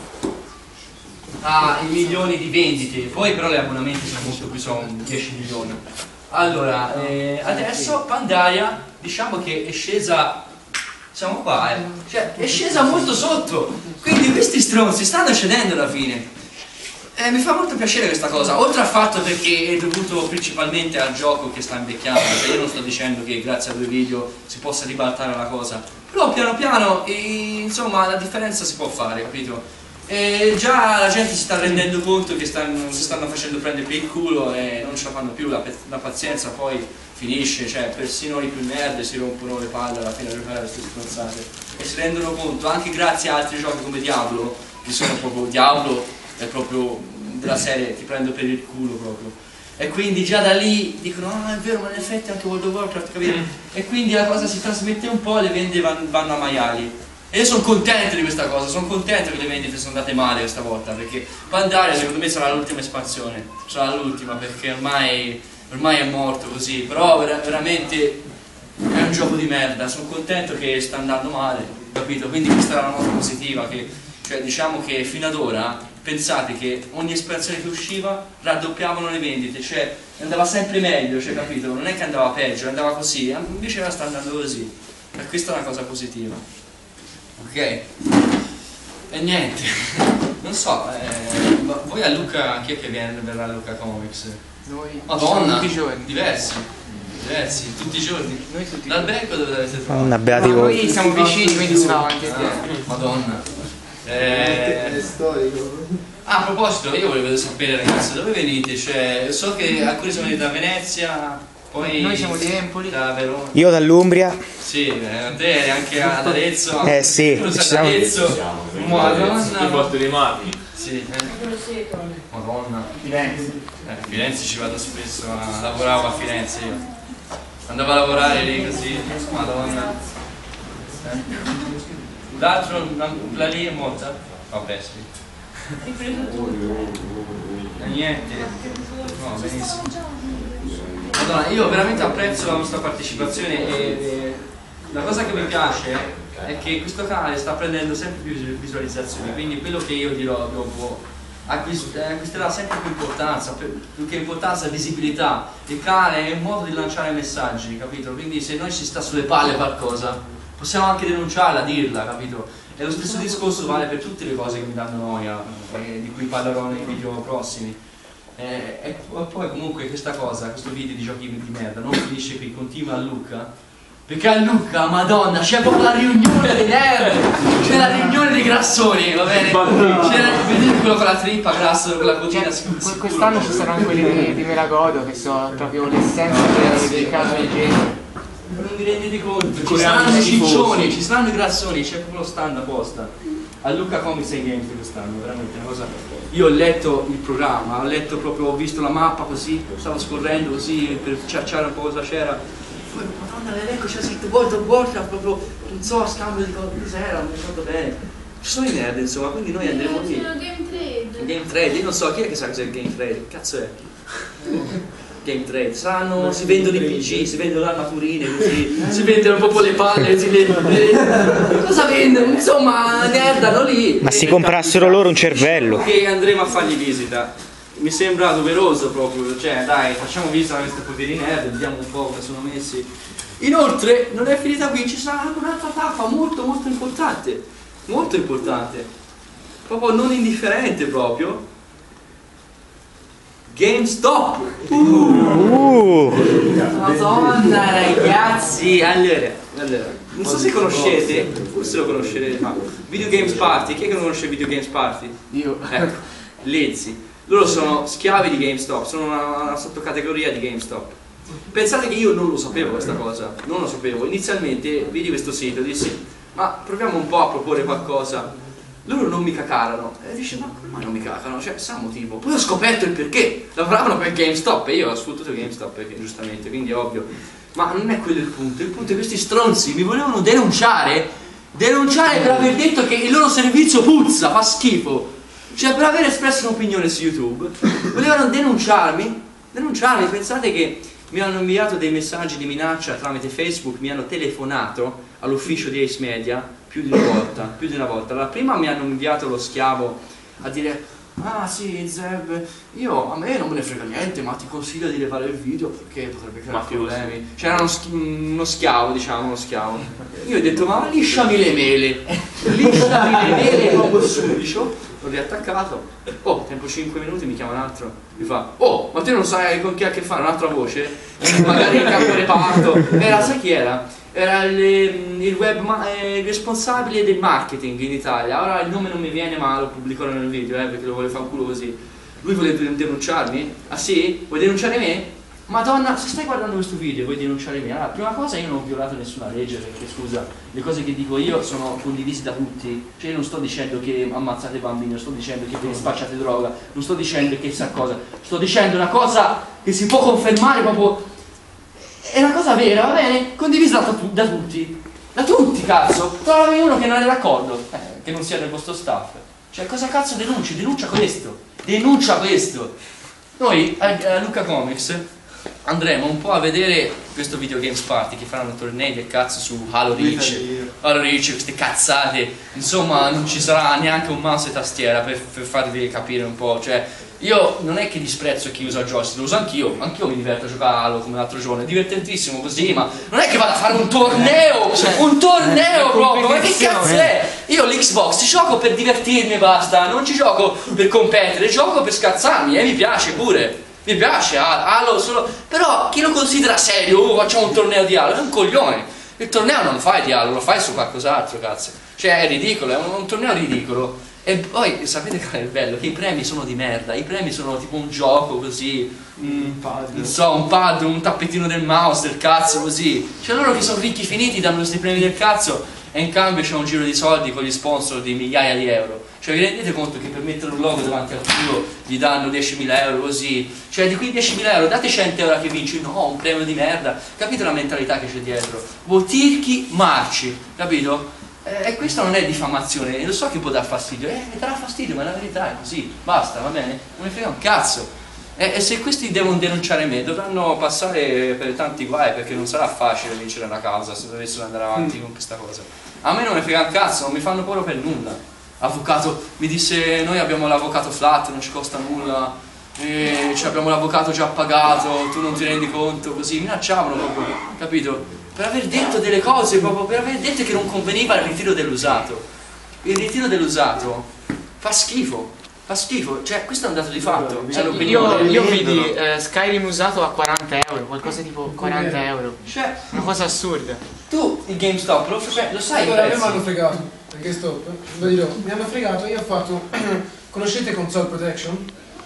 ai milioni di vendite, poi però gli abbonamenti sono molto più, sono 10 milioni. Allora, adesso Pandaria diciamo che è scesa, siamo qua, cioè è scesa molto sotto, quindi questi stronzi stanno scendendo alla fine. Mi fa molto piacere questa cosa, oltre al fatto perché è dovuto principalmente al gioco che sta invecchiando, cioè io non sto dicendo che grazie a 2 video si possa ribaltare la cosa, però piano piano insomma la differenza si può fare, capito? E già la gente si sta rendendo conto che si stanno facendo prendere per il culo e non ce la fanno più, la pazienza poi finisce, cioè persino i più nerd si rompono le palle alla fine a giocare a queste stronzate e si rendono conto, anche grazie a altri giochi come Diablo, che sono proprio Diablo è proprio della serie ti prendo per il culo proprio, e quindi già da lì dicono ah è vero, ma in effetti anche World of Warcraft, capito? E quindi la cosa si trasmette un po' e le vendite vanno a maiali e io sono contento di questa cosa, sono contento che le vendite sono andate male questa volta, perché Pandaria secondo me sarà l'ultima espansione, sarà l'ultima perché ormai è morto così, però veramente è un gioco di merda, sono contento che sta andando male, capito? Quindi questa era la nota positiva, che cioè diciamo che fino ad ora pensate che ogni espansione che usciva raddoppiavano le vendite, cioè andava sempre meglio, cioè, capito? Non è che andava peggio, andava così, invece ora sta andando così. E questa è una cosa positiva. Ok? E niente, non so, voi a Lucca, chi è che verrà a Lucca Comics? Noi Madonna, tutti i giorni. diversi, tutti i giorni. Noi tutti i Dal becco dove avete trovato? Una Ma beati voi. noi siamo vicini, quindi si va anche Madonna. È storico. A proposito, io volevo sapere ragazzi, dove venite? Cioè, so che alcuni sono venuti da Venezia, poi Noi siamo di Empoli. da Verona. Io dall'Umbria. Sì, te anche ad Arezzo. Sì, Tu sei ci siamo. ad Arezzo. Madonna. Il porto dei Marmi. Sì, Madonna. Firenze ci vado spesso, lavoravo a Firenze io. Andavo a lavorare lì così, Madonna. L'altro, la lì è morta? Vabbè, sì. E niente. No, benissimo. Madonna, io veramente apprezzo la vostra partecipazione e la cosa che mi piace è che questo canale sta prendendo sempre più visualizzazioni, quindi quello che io dirò dopo acquisterà sempre più importanza, più che importanza visibilità. Il canale è un modo di lanciare messaggi, capito? Quindi se noi ci sta sulle palle qualcosa possiamo anche denunciarla, dirla, capito? E lo stesso discorso vale per tutte le cose che mi danno noia, di cui parlerò nei video prossimi. E poi comunque questa cosa, questo video di giochi di merda non finisce qui, continua a Lucca. Perché a Lucca, madonna, c'è proprio la riunione dei nerd, c'è la riunione dei grassoni, va bene? C'era quello con la trippa grassa, con la cotina. Quest'anno ci saranno quelli di Melagodo che sono proprio l'essenza del caso del genere. Non vi rendete conto? Ci saranno i ciccioni, ci saranno i grassoni, c'è proprio lo stand apposta. A Lucca Comics and Games quest'anno, veramente una cosa. Io ho letto il programma, ho letto proprio, ho visto la mappa così, stavo scorrendo così per ciacciare un po' cosa c'era. Poi, madonna, l'elenco c'è scritto World of Warcraft, proprio, non so, scambio di cos'era, non mi ricordo bene. Ci sono i nerd, insomma, quindi noi andremo lì. Game Trade. Game Trade, io non so, chi è che sa cos'è il Game Trade? Che cazzo è? Game Trade, saranno, si vendono i PG, si vendono le armaturine, così, si vendono proprio le palle, cosa vendono? Insomma, nerdano lì. Ma si comprassero loro un cervello. Che andremo a fargli visita. Mi sembra doveroso proprio, cioè dai, facciamo visita a questi poveri nerd, vediamo un po' come sono messi. Inoltre, non è finita qui, ci sarà anche un'altra tappa molto importante, proprio non indifferente proprio. GameStop! Madonna ragazzi! Allora, non so se conoscete, forse lo conoscerete, ma Video Games Party, chi è che non conosce Video Games Party? Io. Ecco, Lezzi. Loro sono schiavi di GameStop, sono una sottocategoria di GameStop. Pensate che io non lo sapevo questa cosa, non lo sapevo. Inizialmente vidi questo sito e dissi, ma proviamo un po' a proporre qualcosa. Loro non mi cacarano. E dice, ma come mai non mi cacano? Cioè, sa un motivo. Poi ho scoperto il perché. Lavoravano per GameStop e io ho sfruttato GameStop perché giustamente, quindi è ovvio. Ma non è quello il punto è che questi stronzi mi volevano denunciare per aver detto che il loro servizio puzza, fa schifo. Cioè, per aver espresso un'opinione su YouTube, volevano denunciarmi, pensate che mi hanno inviato dei messaggi di minaccia tramite Facebook, mi hanno telefonato all'ufficio di Ace Media più di una volta. La prima mi hanno inviato lo schiavo a dire, ah sì Zeb, a me non me ne frega niente, ma ti consiglio di levare il video perché potrebbe creare problemi. C'era uno schiavo, diciamo, uno schiavo. Io ho detto, ma lisciami le mele proprio subito. L'ho riattaccato, tempo 5 minuti mi chiama un altro, mi fa, ma te non sai con chi ha a che fare, un'altra voce, magari il capo reparto, sai chi era? Era il responsabile del marketing in Italia, ora il nome non mi viene ma lo pubblicherò nel video perché lo vuole fare un culo così. Lui vuole denunciarmi? Ah sì? Vuoi denunciare me? Madonna, se stai guardando questo video vuoi denunciare me? Allora, prima cosa io non ho violato nessuna legge perché scusa, le cose che dico io sono condivise da tutti. Cioè io non sto dicendo che ammazzate bambini, non sto dicendo che vi spacciate droga, non sto dicendo che sa cosa, sto dicendo una cosa che si può confermare proprio. È una cosa vera, va bene? Condivisa da tutti. Da tutti, cazzo! Trovavi uno che non è d'accordo, che non sia del vostro staff. Cioè cosa cazzo denunci? Denuncia questo! Noi a Lucca Comics andremo un po' a vedere questo Video Games Party, che faranno tornei del cazzo su Halo Reach, queste cazzate, insomma non ci sarà neanche un mouse e tastiera per farvi capire un po', cioè io non è che disprezzo chi usa joystick, lo uso anch'io mi diverto a giocare a Halo come l'altro giorno, è divertentissimo così, ma non è che vado a fare un torneo, proprio, ma che cazzo è? Io l'Xbox ci gioco per divertirmi e basta, non ci gioco per competere, gioco per scazzarmi e mi piace pure. Mi piace Halo solo, però chi lo considera serio, facciamo un torneo di Halo, è un coglione. Il torneo non lo fai di Halo, lo fai su qualcos'altro, cazzo. Cioè è ridicolo, è un torneo ridicolo. E poi sapete qual è il bello? Che i premi sono di merda, i premi sono tipo un gioco così, non so, un pad, un tappetino del mouse, del cazzo così. Cioè loro che sono ricchi finiti danno questi premi del cazzo e in cambio c'è un giro di soldi con gli sponsor di migliaia di euro. Cioè vi rendete conto che per mettere un logo davanti al culo gli danno 10.000 euro così? Cioè di quei 10.000 euro date 100 euro a chi vince, no, un premio di merda. Capite la mentalità che c'è dietro? Votirchi marci, capito? E questa non è diffamazione, lo so che può dar fastidio, mi darà fastidio, ma la verità è così, basta, va bene? Non mi frega un cazzo. E se questi devono denunciare me, dovranno passare per tanti guai, perché non sarà facile vincere una causa se dovessero andare avanti con questa cosa. A me non mi frega un cazzo, non mi fanno paura per nulla. Avvocato mi disse noi abbiamo l'avvocato flat, non ci costa nulla, abbiamo l'avvocato già pagato, tu non ti rendi conto, così minacciavano proprio, capito? Per aver detto delle cose, proprio per aver detto che non conveniva il ritiro dell'usato. Il ritiro dell'usato fa schifo, cioè questo è un dato di fatto. Io vidi Skyrim usato a 40 euro, qualcosa tipo 40 euro, cioè una cosa assurda. Tu il GameStop lo sai? Allora, a me mi hanno fregato. GameStop, lo dirò, mi hanno fregato, io ho fatto, conoscete Console Protection?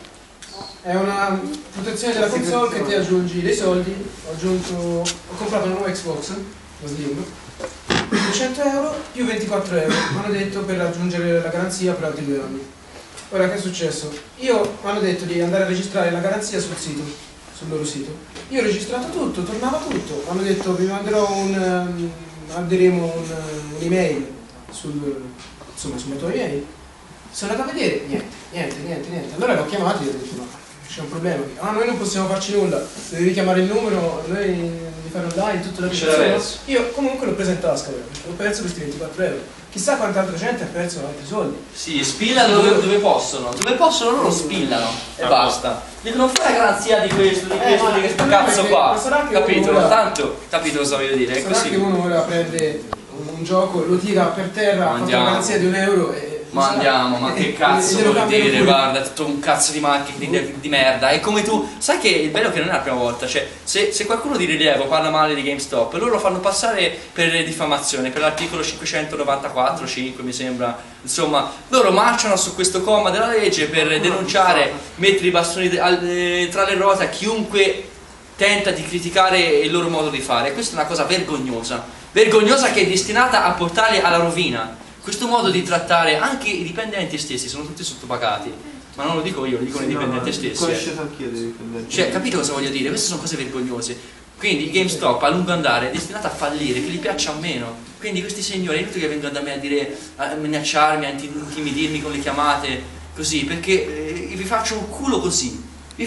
È una protezione della console che ti aggiungi dei soldi, ho comprato una nuova Xbox, la Slim, 200 euro più 24 euro, mi hanno detto per aggiungere la garanzia per altri 2 anni. Ora che è successo? Mi hanno detto di andare a registrare la garanzia sul sito, sul loro sito. Io ho registrato tutto, tornava tutto, mi hanno detto vi manderò manderemo un'email insomma sulla tua email. Sono andato a vedere, niente. Allora l'ho chiamato e gli ho detto no, c'è un problema. Noi non possiamo farci nulla, devi richiamare il numero, noi devi fare online, tutto da persona. Io comunque l'ho preso in tasca, ho perso questi 24 euro. Chissà quanta altra gente ha perso altri soldi. Sì, spillano dove possono loro spillano e basta. Dicono fai la garanzia di questo, di questo cazzo qua. Capito? Tanto capito cosa voglio dire? Sarà che uno ora prende un gioco, lo tira per terra, fa una garanzia di €1 e... Ma andiamo, ma che cazzo vuol dire? Guarda, è tutto un cazzo di marketing di merda. È come tu, sai che il bello che non è la prima volta, cioè se qualcuno di rilievo parla male di GameStop, loro lo fanno passare per diffamazione, per l'articolo 594-5 mi sembra, insomma, loro marciano su questo comma della legge per denunciare, mettere i bastoni tra le ruote a chiunque tenta di criticare il loro modo di fare. Questa è una cosa vergognosa che è destinata a portarli alla rovina. Questo modo di trattare anche i dipendenti stessi, sono tutti sottopagati, ma non lo dico io, lo dicono i dipendenti stessi. Conoscete anch'io dei dipendenti. Cioè, capito cosa voglio dire? Queste sono cose vergognose. Quindi il GameStop a lungo andare è destinato a fallire, che gli piaccia o meno. Quindi questi signori è inutile che vengano da me a dire, a minacciarmi, a intimidirmi con le chiamate, così, perché vi faccio un culo così.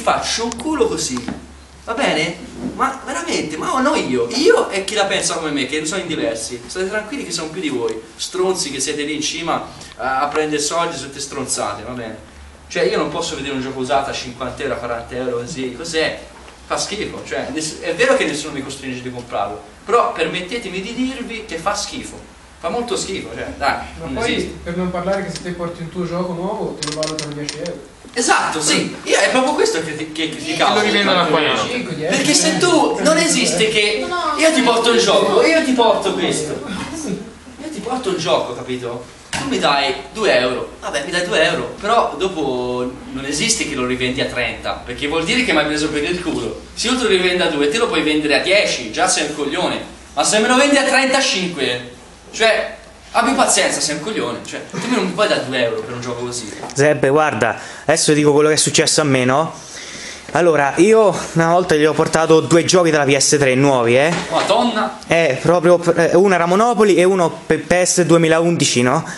Va bene? Ma veramente, ma no io e chi la pensa come me, che sono in diversi. State tranquilli che sono più di voi, stronzi che siete lì in cima a prendere soldi su queste stronzate, va bene? Cioè io non posso vedere un gioco usato a 50 euro, a 40 euro così, cos'è? Fa schifo, cioè è vero che nessuno mi costringe di comprarlo, però permettetemi di dirvi che fa schifo, fa molto schifo, cioè dai, ma poi esiste. Per non parlare che se te porti un tuo gioco nuovo te lo valutano 10 euro. Esatto, sì, io è proprio questo che criticavo. Lo rivendono a 40. Perché se tu non esiste che io ti porto il gioco, io ti porto questo, io ti porto il gioco, capito? Tu mi dai 2 euro, vabbè mi dai 2 euro, però dopo non esiste che lo rivendi a 30, perché vuol dire che mi hai preso per il culo. Se io te lo rivendo a 2 te lo puoi vendere a 10, già sei un coglione, ma se me lo vendi a 35, cioè... abbi pazienza, sei un coglione, cioè tu non mi puoi dare 2 euro per un gioco così. Sebbe, guarda, adesso dico quello che è successo a me, no? Allora, io una volta gli ho portato 2 giochi della PS3 nuovi, Madonna! Proprio, uno era Monopoly e uno PS 2011, no?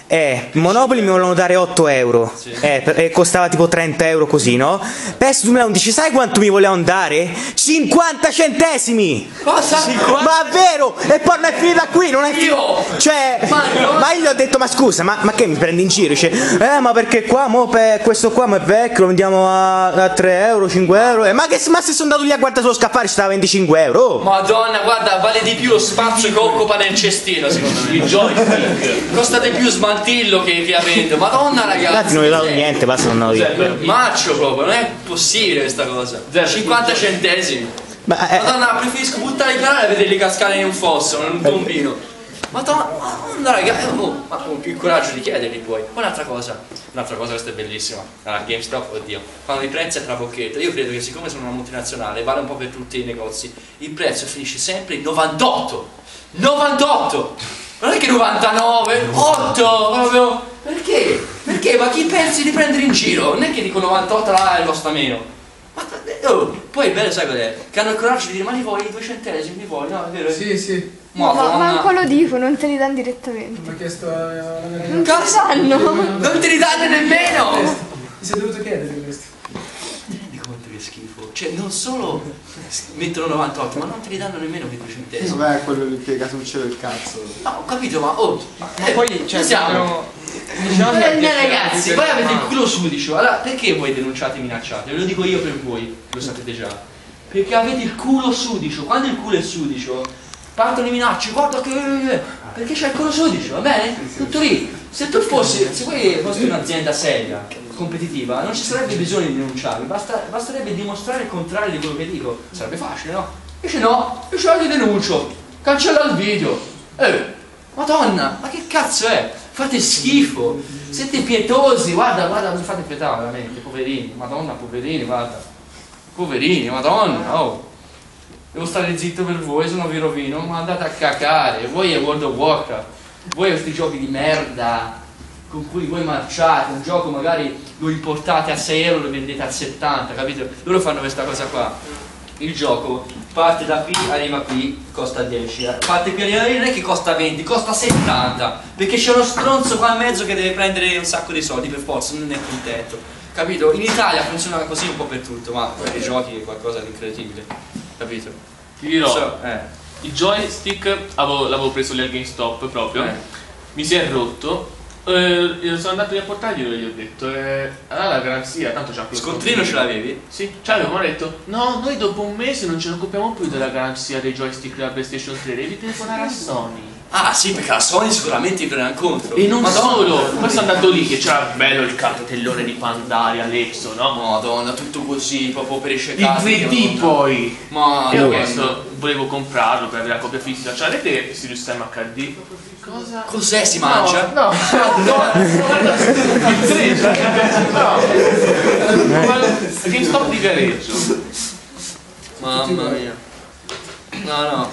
Monopoly mi volevano dare 8 euro, Sì. e costava tipo 30 euro così, no? PES 2011, sai quanto mi volevano dare? 50 centesimi! Cosa? Ma è vero! E poi non è finita qui, non è finita. Cioè, ma io gli ho detto, ma scusa, ma che mi prendi in giro? Dice, ma perché qua, questo qua è vecchio, lo vendiamo a 3 euro, 5 euro. Ma se sono andato lì a guardare sullo scaffale ci stava 25 euro. Madonna, guarda, vale di più lo spazio che occupa nel cestino, secondo me. Il joystick. Costa di più smaltillo che avendo. Madonna, ragazzi. Infatti non gli ho dato niente, basta, non ho io. Maccio proprio, non è possibile questa cosa. 50 centesimi. Madonna, preferisco buttare i canali e vederli cascare in un fosso, in un tombino. Madonna, ragazzi, ma con più coraggio di chiederli poi. Poi un'altra cosa, questa è bellissima. Allora, GameStop, oddio, quando il prezzo è trabocchetto, io credo che siccome sono una multinazionale, vale un po' per tutti i negozi, il prezzo finisce sempre in 98! 98! Non è che 99, 8, proprio. Perché? Perché? Ma chi pensi di prendere in giro? Non è che dico 98 là costa meno. Ma poi è bello, sai qual è? Che hanno il coraggio di dire, ma li vuoi 2 centesimi, li vuoi, no? È vero? Sì. Ma manco lo dico, non te li danno direttamente. Mi ha chiesto Non te li danno. Non te li danno nemmeno! Mi sei dovuto chiedere questo. Di quanto che schifo. Cioè, non solo mettono 98, ma non te li danno nemmeno quei 2 centesimi. Vabbè, quello del piegatuccio del cazzo. No, ho capito, ma poi, cioè, siamo. Ragazzi, voi avete il culo sudicio. Allora, perché voi denunciate e minacciate? Ve lo dico io per voi, lo sapete già. Perché avete il culo sudicio. Quando il culo è sudicio, partono i minacce, guarda che. Perché c'è il culo sudicio, va bene? Tutto lì. Se voi fossi un'azienda seria, competitiva, non ci sarebbe bisogno di denunciarvi, basterebbe dimostrare il contrario di quello che dico. Sarebbe facile, no? Invece no, io li denuncio. Cancella il video. Madonna, ma che cazzo è? Fate schifo, siete pietosi, guarda, mi fate pietà veramente, poverini, madonna, poverini, guarda, poverini, madonna, oh, devo stare zitto per voi, se no vi rovino, ma andate a cacare, voi è World of Warcraft, voi questi giochi di merda, con cui voi marciate, un gioco magari lo importate a 6 euro, lo vendete a 70, capito? Loro fanno questa cosa qua. Il gioco parte da P, arriva a P, costa 10, parte qui, arriva non è che costa 20, costa 70, perché c'è uno stronzo qua in mezzo che deve prendere un sacco di soldi per forza, non è contento, capito? In Italia funziona così un po' per tutto, ma per i giochi è qualcosa di incredibile, capito? Ti dirò, il joystick l'avevo preso lì al GameStop proprio, mi si è rotto. Sono andato lì a portarglielo e gli ho detto allora la garanzia, tanto c'ha quello scontrino ce l'avevi? Sì, ce l'avevo, ma ho detto no, noi dopo un mese non ce ne occupiamo più della garanzia dei joystick della PlayStation 3, devi telefonare a Sony. Ah sì, perché la Sony sicuramente ti prende incontro. E non solo, poi sono andato lì che c'era bello il cartellone di Pandaria, Alexo, no? Madonna, tutto così, proprio per ricercare. Il 3D poi! Ma e ho chiesto, volevo comprarlo per avere la copia fisica, cioè avete Sirius Sam HD? Cosa? Cos'è, si mangia? No, il 3, no. GameStop di Viareggio. Mamma mia. No,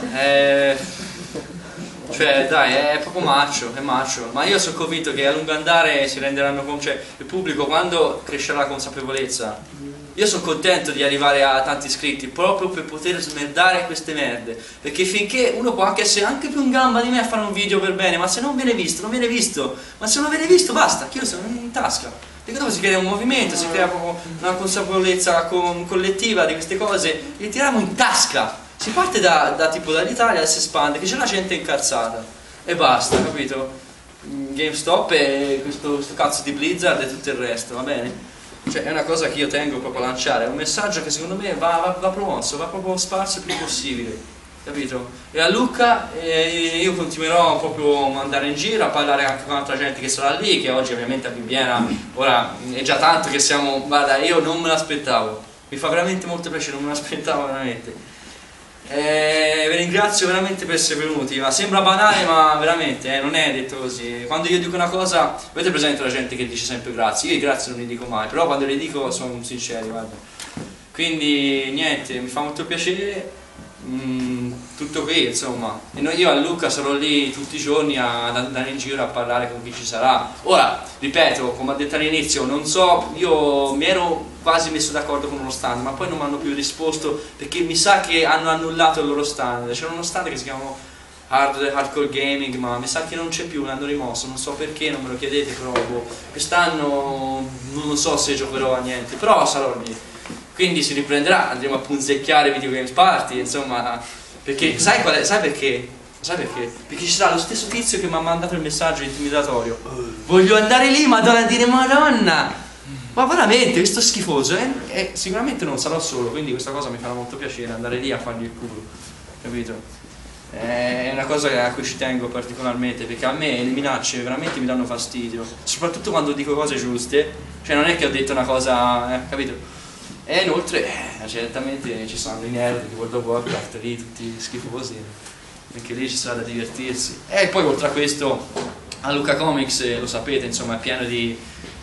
cioè dai, è proprio maccio, è maccio. Ma io sono convinto che a lungo andare si renderanno conto, cioè il pubblico quando crescerà la consapevolezza. Io sono contento di arrivare a tanti iscritti proprio per poter smerdare queste merde. Perché finché uno può anche essere anche più in gamba di me a fare un video per bene, ma se non viene visto, non viene visto. Ma se non viene visto basta, che io sono in tasca. Perché dopo si crea un movimento, si crea proprio una consapevolezza collettiva di queste cose, li tiriamo in tasca. Si parte tipo dall'Italia e si espande, che c'è la gente incazzata. E basta, capito? GameStop e questo cazzo di Blizzard e tutto il resto, va bene? Cioè è una cosa che io tengo proprio a lanciare, è un messaggio che secondo me va promosso, va proprio sparso il più possibile, capito? E a Lucca io continuerò proprio a andare in giro, a parlare anche con altra gente che sarà lì, che oggi ovviamente a Bibbiena, ora è già tanto che siamo, guarda, io non me l'aspettavo, mi fa veramente molto piacere, non me l'aspettavo veramente. Vi ringrazio veramente per essere venuti, ma sembra banale ma veramente non è detto così. Quando io dico una cosa, avete presente la gente che dice sempre grazie, io i grazie non li dico mai, però quando li dico sono sinceri, guarda. Quindi niente, mi fa molto piacere, tutto qui insomma. E io a Lucca sarò lì tutti i giorni ad andare in giro a parlare con chi ci sarà. Ora, ripeto, come ho detto all'inizio, non so, io mi ero quasi messo d'accordo con uno stand, ma poi non mi hanno più risposto perché mi sa che hanno annullato il loro stand. C'era uno stand che si chiamava hardcore gaming, ma mi sa che non c'è più, l'hanno rimosso, non so perché, non me lo chiedete, però quest'anno non so se giocherò a niente, però sarò lì. Quindi si riprenderà, andremo a punzecchiare Video Games Party, insomma, perché sai perché? Sai perché? Perché ci sarà lo stesso tizio che mi ha mandato il messaggio intimidatorio. Voglio andare lì, madonna, a dire madonna! Ma veramente, questo schifoso, e sicuramente non sarò solo, quindi questa cosa mi farà molto piacere, andare lì a fargli il culo, capito? È una cosa a cui ci tengo particolarmente, perché a me le minacce veramente mi danno fastidio, soprattutto quando dico cose giuste, cioè non è che ho detto una cosa, capito? E inoltre, certamente ci sono i nerd di World of Warcraft lì, tutti schifosi, anche lì ci sarà da divertirsi. E poi oltre a questo, a Luca Comics, lo sapete, insomma, è pieno di...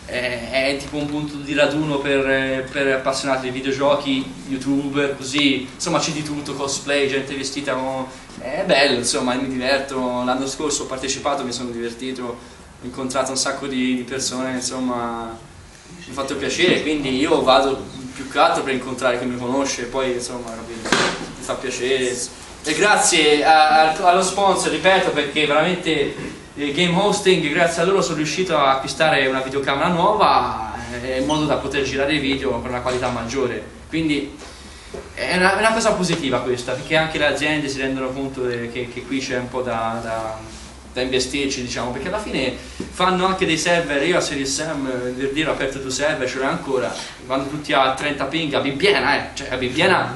è tipo un punto di raduno per appassionati di videogiochi, youtuber, così, insomma c'è di tutto, cosplay, gente vestita con... è bello, insomma, mi diverto. L'anno scorso ho partecipato, mi sono divertito, ho incontrato un sacco di persone, insomma mi ha fatto piacere, quindi io vado più che altro per incontrare chi mi conosce, poi insomma, capito, mi fa piacere. E grazie allo sponsor, ripeto, perché veramente Game Hosting, grazie a loro sono riuscito a acquistare una videocamera nuova in modo da poter girare i video con una qualità maggiore, quindi è una cosa positiva questa, perché anche le aziende si rendono conto che qui c'è un po' da investirci, diciamo, perché alla fine fanno anche dei server. Io a Series Sam per dire ho aperto 2 server, ce l'ho ancora, vanno tutti a 30 ping a Bibbiena, cioè a Bibbiena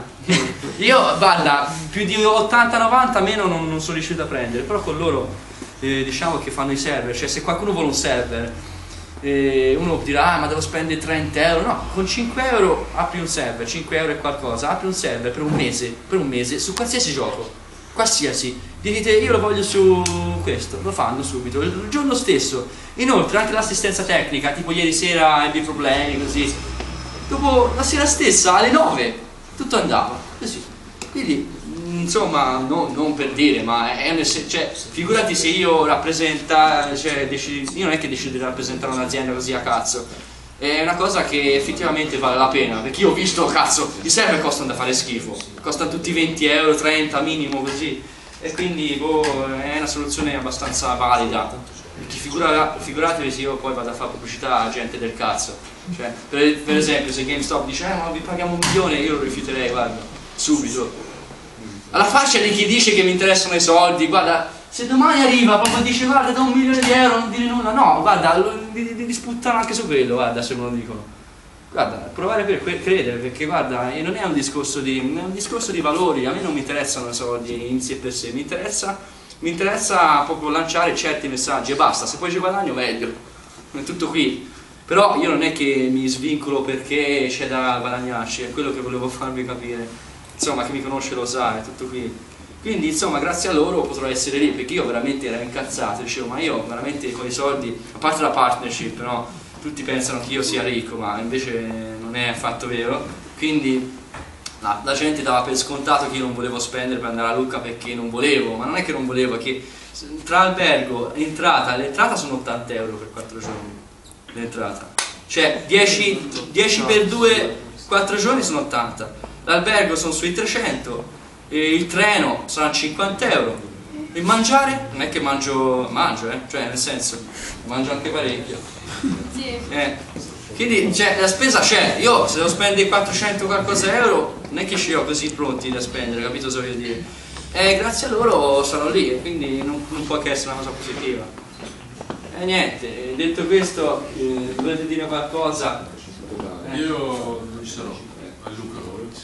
io guarda, più di 80-90 meno non sono riuscito a prendere, però con loro diciamo che fanno i server, cioè se qualcuno vuole un server uno dirà ma devo spendere 30 euro, no, con 5 euro apri un server, 5 euro e qualcosa, apri un server per un mese su qualsiasi gioco, qualsiasi, dite io lo voglio su questo, lo fanno subito, il giorno stesso. Inoltre anche l'assistenza tecnica, tipo ieri sera ebbi problemi così, dopo la sera stessa alle 9 tutto andava così, quindi insomma non per dire, ma cioè, figurati se io cioè, io non è che decido di rappresentare un'azienda così a cazzo, è una cosa che effettivamente vale la pena, perché io ho visto, cazzo, i server costano da fare schifo, costano tutti 20 euro, 30 minimo così, e quindi è una soluzione abbastanza valida, perché figuratevi se io poi vado a fare pubblicità a gente del cazzo, cioè, per esempio se GameStop dice ma vi paghiamo 1 milione, io lo rifiuterei, guarda, subito, alla faccia di chi dice che mi interessano i soldi. Guarda, se domani arriva proprio dice guarda do 1 milione di euro, non dire nulla, no, guarda, di sputtano anche su quello, guarda, se me lo dicono, guarda, provare per credere, perché guarda, non è un discorso di valori, a me non mi interessano i soldi in sé per sé, mi interessa proprio lanciare certi messaggi e basta, se poi ci guadagno meglio, è tutto qui. Però io non è che mi svincolo perché c'è da guadagnarci, è quello che volevo farvi capire, insomma, chi mi conosce lo sa, è tutto qui. Quindi insomma grazie a loro potrò essere lì, perché io veramente ero incazzato, dicevo ma io veramente con i soldi, a parte la partnership, no? Tutti pensano che io sia ricco, ma invece non è affatto vero, quindi la gente dava per scontato che io non volevo spendere per andare a Lucca perché non volevo, ma non è che non volevo, è che tra albergo e l'entrata sono 80 euro per 4 giorni, l'entrata, cioè 10 per 2, 4 giorni sono 80, l'albergo sono sui 300, il treno sono 50 euro, il mangiare non è che mangio, cioè nel senso mangio anche parecchio, sì. Quindi cioè, la spesa c'è, io se devo spendere 400 qualcosa euro non è che ci ho così pronti da spendere, capito cosa voglio dire? Grazie a loro sono lì e quindi non può che essere una cosa positiva. E niente, detto questo, volete dire qualcosa? Io non ci sarò, a Luca.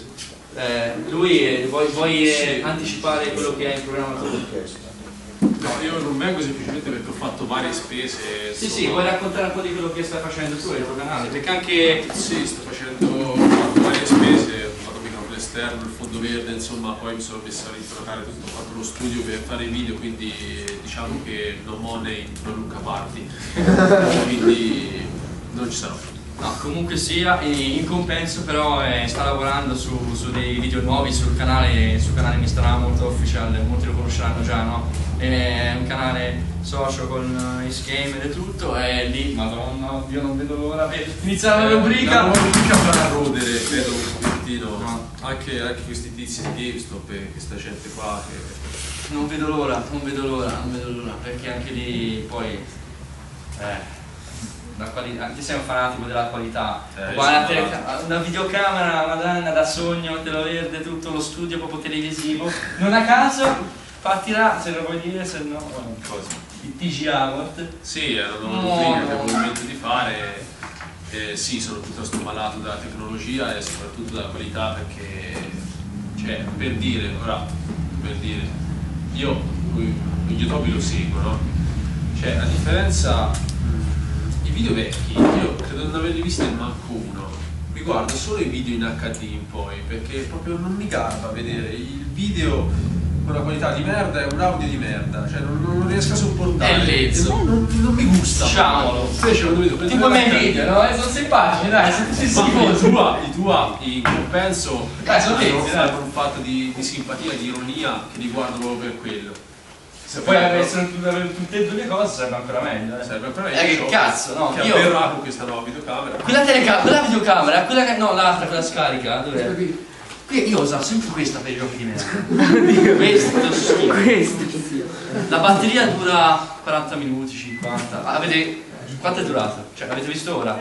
Lui vuoi anticipare quello che hai in programma tu? No, io non vengo semplicemente perché ho fatto varie spese. Sì, vuoi raccontare un po' di quello che stai facendo tu nel tuo canale? Perché anche... Sì, ho fatto varie spese, ho fatto il microfono esterno, il fondo verde, insomma, poi mi sono messo a riprogramare tutto, ho fatto lo studio per fare i video, quindi diciamo che no money, non Luca Party, quindi non ci sarò. No, comunque sia, in compenso però sta lavorando su dei video nuovi sul canale Mr. Molto Official, molti lo conosceranno già, no? È un canale socio con X-Gamer e tutto, è lì, madonna, io non vedo l'ora per iniziare la rubrica. La rubrica farà rodere, credo. pochettino, anche questi tizi di GameStop e questa gente qua che... Non vedo l'ora, perché anche lì poi la qualità, anche sei un fanatico della qualità. Una videocamera, madonna, da sogno, telo verde, tutto lo studio proprio televisivo. Non a caso partirà, se lo vuoi dire, se no. Il TG Award. Sì, era una rubrica che avevo in mente di fare. Sì, sono piuttosto malato della tecnologia e soprattutto della qualità, perché, cioè, per dire, io YouTube lo seguo, no? Cioè, a differenza, i video vecchi, io credo di non averli visti manco uno. Mi guardo solo i video in HD in poi, perché proprio non mi garba vedere il video con una qualità di merda e un audio di merda, cioè non riesco a sopportare. È lezzo. Non mi gusta. Diciamolo. Invece quando vedo tipo i miei video, no? Sono simpatici, dai, i tuoi in compenso sono un fatto di simpatia, di ironia, che li guardo proprio per quello. Se poi avessero tutte e due le cose sarebbe ancora meglio. Sarebbe ancora meglio. Che cazzo, no? Che avverrà con questa nuova videocamera. Quella videocamera, quella che. No, l'altra, quella scarica, dov'è? Io usavo sempre questa per i giochi di merda. Questo. La batteria dura 40 minuti, 50. Avete. Quanto è durato? Cioè, avete visto ora?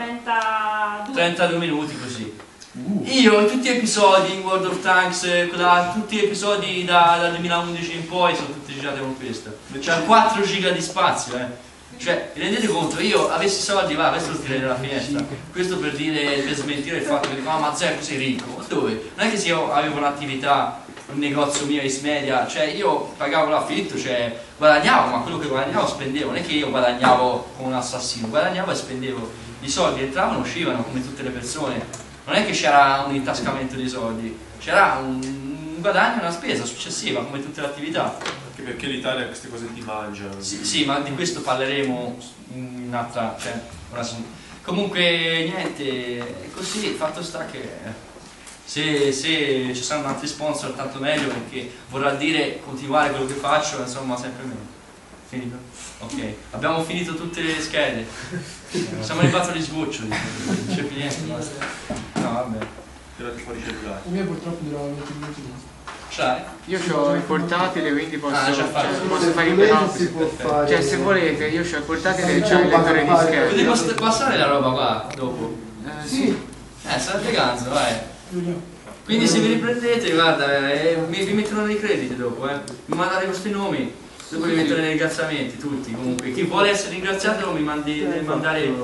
32 minuti così. Io in tutti gli episodi in World of Tanks, tutti gli episodi dal 2011 in poi sono tutti girati con questa. C'è 4 giga di spazio, Cioè, vi rendete conto? Io avessi soldi, questo lo tirerei dalla finestra. Questo per smentire il fatto che dico, ma Zeppo sei ricco. Ma dove? Non è che se io avevo un'attività, un negozio mio Ace Media, cioè io pagavo l'affitto, cioè guadagnavo, ma quello che guadagnavo spendevo. Non è che io guadagnavo come un assassino, guadagnavo e spendevo. I soldi entravano e uscivano come tutte le persone. Non è che c'era un intascamento dei soldi, c'era un guadagno e una spesa successiva come tutte le attività. Anche perché l'Italia queste cose ti mangia. Sì, ma di questo parleremo in un'altra. Comunque niente, così fatto sta che se ci saranno altri sponsor tanto meglio, perché vorrà dire continuare quello che faccio, insomma, sempre meglio. Finito? Ok, abbiamo finito tutte le schede. Siamo arrivati agli sgoccioli. Non c'è più niente, basta. No, vabbè. Tirate fuori i cellulari. Il mio purtroppo durava 20 minuti. C'hai? Io ho il portatile, quindi posso fare il backup. Cioè, se volete, io ho il portatile e c'ho il lettore di scheda. Potete passare la roba qua dopo? Sì. State ganzo, vai. Quindi se vi riprendete, guarda, vi mettono nei crediti dopo, mi mandate questi nomi. Dopo li metto nei ringraziamenti, tutti comunque. Chi vuole essere ringraziato mi mandatemi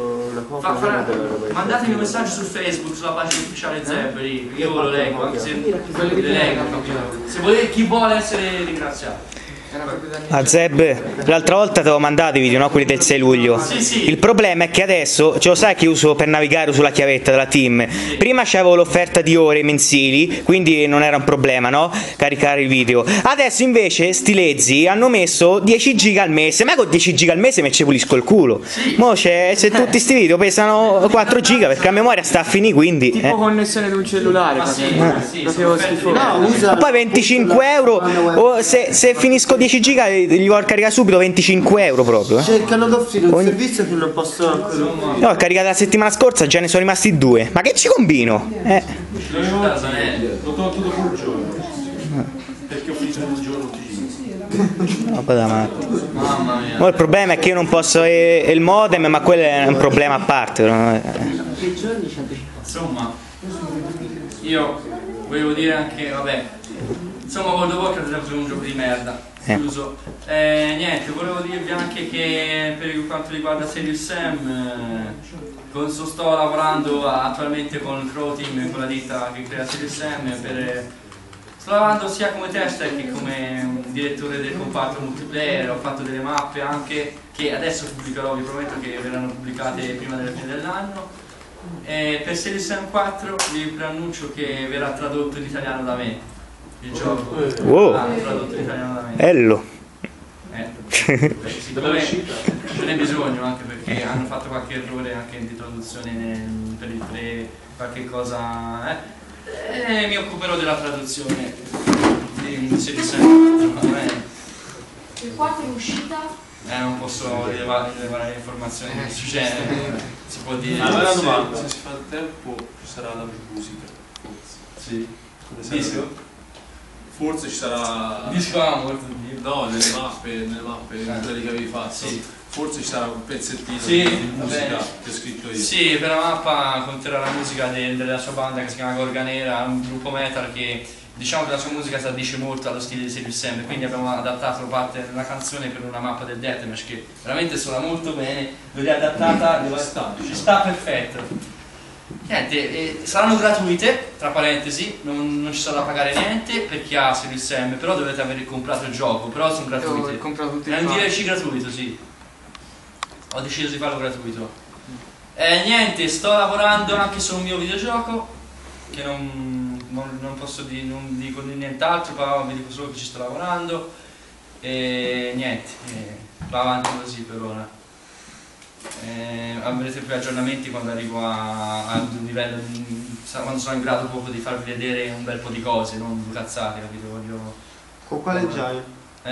un messaggio su Facebook, sulla pagina ufficiale Zeppeli, io lo leggo, anche se le leggo, se volete, chi vuole essere ringraziato. A Zeb, l'altra volta ti avevo mandato i video, no? Quelli del 6 luglio. Sì. Il problema è che adesso, lo sai che uso per navigare sulla chiavetta della Team. Prima c'avevo l'offerta di ore mensili, quindi non era un problema, no? Caricare i video. Adesso invece sti lezzi hanno messo 10 giga al mese. Ma con 10 giga al mese me ci pulisco il culo. Mo se tutti sti video pesano 4 giga, perché la memoria sta a finire, quindi. Tipo connessione di un cellulare. Proprio schifo. Ma poi 25 euro, o se finisco 10 giga gli vuol caricare subito 25 euro proprio. Cercano di offrire un servizio che non posso ancora. No, ho caricato la settimana scorsa, già ne sono rimasti 2. Ma che ci combino? L'ho tolto dopo un giorno. Perché ho finito un giorno Roba da matti. Mamma mia. Ma il problema è che io non posso il modem, ma quello è un problema a parte. Insomma, io volevo dire anche, vabbè, insomma, World of Warcraft è un gioco di merda. Scuso. Niente, volevo dirvi anche che per quanto riguarda Serious Sam, sto lavorando attualmente con il Crow Team, con la ditta che crea Serious Sam, sto lavorando sia come tester che come direttore del comparto multiplayer. Ho fatto delle mappe anche che adesso pubblicherò, vi prometto che verranno pubblicate prima della fine dell'anno. Per Serious Sam 4 vi preannuncio che verrà tradotto in italiano da me. Il gioco tradotto in italiano da me. Bello. Siccome ce n'è bisogno, anche perché hanno fatto qualche errore anche di traduzione per il pre, qualche cosa, mi occuperò della traduzione di Serious Sam. Il 4 è uscita? Non posso rilevare informazioni di questo genere, si può dire. Allora domanda, se si fa il tempo ci sarà la musica. Sì. Disco? Forse ci sarà... Disco Amor. No, nelle mappe quelle che avevi fatto. Sì. Forse ci sarà un pezzettino Sì, di musica vabbè. che ho scritto io. Sì, per la mappa conterrà la musica della sua banda che si chiama Gorga Nera, un gruppo metal che diciamo che la sua musica si addice molto allo stile di Serious Sam, quindi abbiamo adattato parte della canzone per una mappa del deathmatch che veramente suona molto bene, l'ho riadattata, ci sta perfetto. Niente, saranno gratuite, tra parentesi, non ci sarà da pagare niente per chi ha Serious Sam, però dovete aver comprato il gioco, però sono gratuite. Ho comprato tutti È un DLC gratuito, sì. Ho deciso di farlo gratuito. Niente, sto lavorando anche su un mio videogioco che non posso dire, non dico nient'altro, però vi dico solo che ci sto lavorando e niente, va avanti così per ora. Avrete più aggiornamenti quando arrivo a un livello quando sono in grado proprio di farvi vedere un bel po' di cose, non due cazzate, capito? Con quale giai?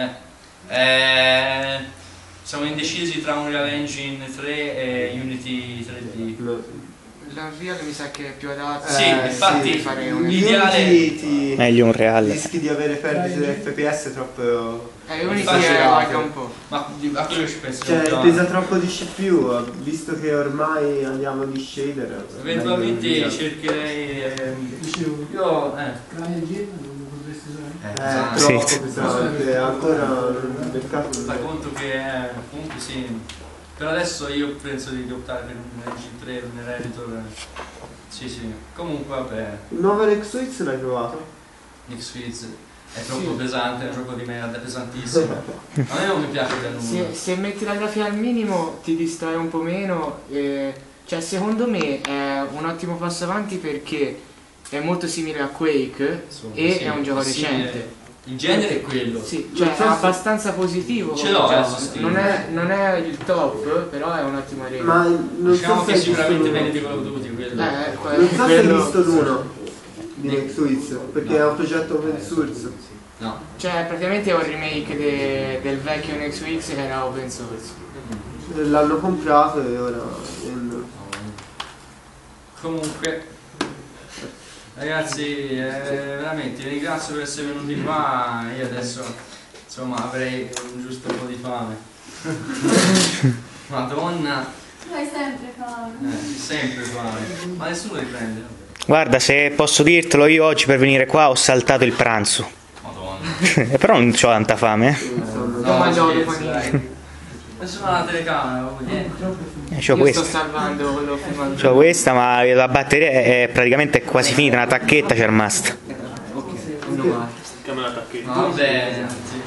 Siamo indecisi tra Unreal Engine 3 e Unity 3D. L'Unreal mi sa che è più adatto. Sì, infatti sì. fare un l'ideale Meglio un real. Rischi di avere perdite FPS troppo... Unity infatti è manca un po'. ma a quello ci penso. Cioè pesa troppo di CPU, visto che ormai andiamo di shader. Eventualmente cercherei. Dicevo, Io. CryEngine non potresti usare? Troppo Sì. pesante, ancora nel mercato. Fai conto che comunque sì. Per adesso io penso di optare per un Engine 3, un editor. Sì, sì. Comunque vabbè. Il nuovo X-Wix l'hai provato? X-Wiz è troppo pesante, è un gioco di merda, è pesantissimo. A me non mi piace per nulla. Se metti la grafica al minimo ti distrae un po' meno. Cioè secondo me è un ottimo passo avanti perché è molto simile a Quake e Sì, è un gioco simile. recente. Il genere è quello. Sì, cioè è abbastanza positivo. Ce l'ho, cioè, questo stile. non è il top, però è un'ottima regola. Ma non Diciamo so che se è sicuramente meglio di Call of Duty quello. Non so se hai visto l'uno di X-Wix, perché è un progetto open source. No. Cioè praticamente è un remake del vecchio NXWX che era open source. L'hanno comprato e ora... Comunque ragazzi, veramente vi ringrazio per essere venuti qua. Io adesso insomma avrei un giusto po' di fame. Madonna, Tu hai sempre fame. sempre fame. Ma nessuno riprende. Guarda, se posso dirtelo, io oggi per venire qua ho saltato il pranzo. Madonna. Però non ho tanta fame. Non mangiavo le scherzo, panini. dai. Adesso va la telecamera, proprio niente. C'ho Io sto questa. salvando quello filmato. C'ho questa, ma la batteria è praticamente quasi finita, una tacchetta c'è rimasta. Chiama la tacchetta. Vabbè,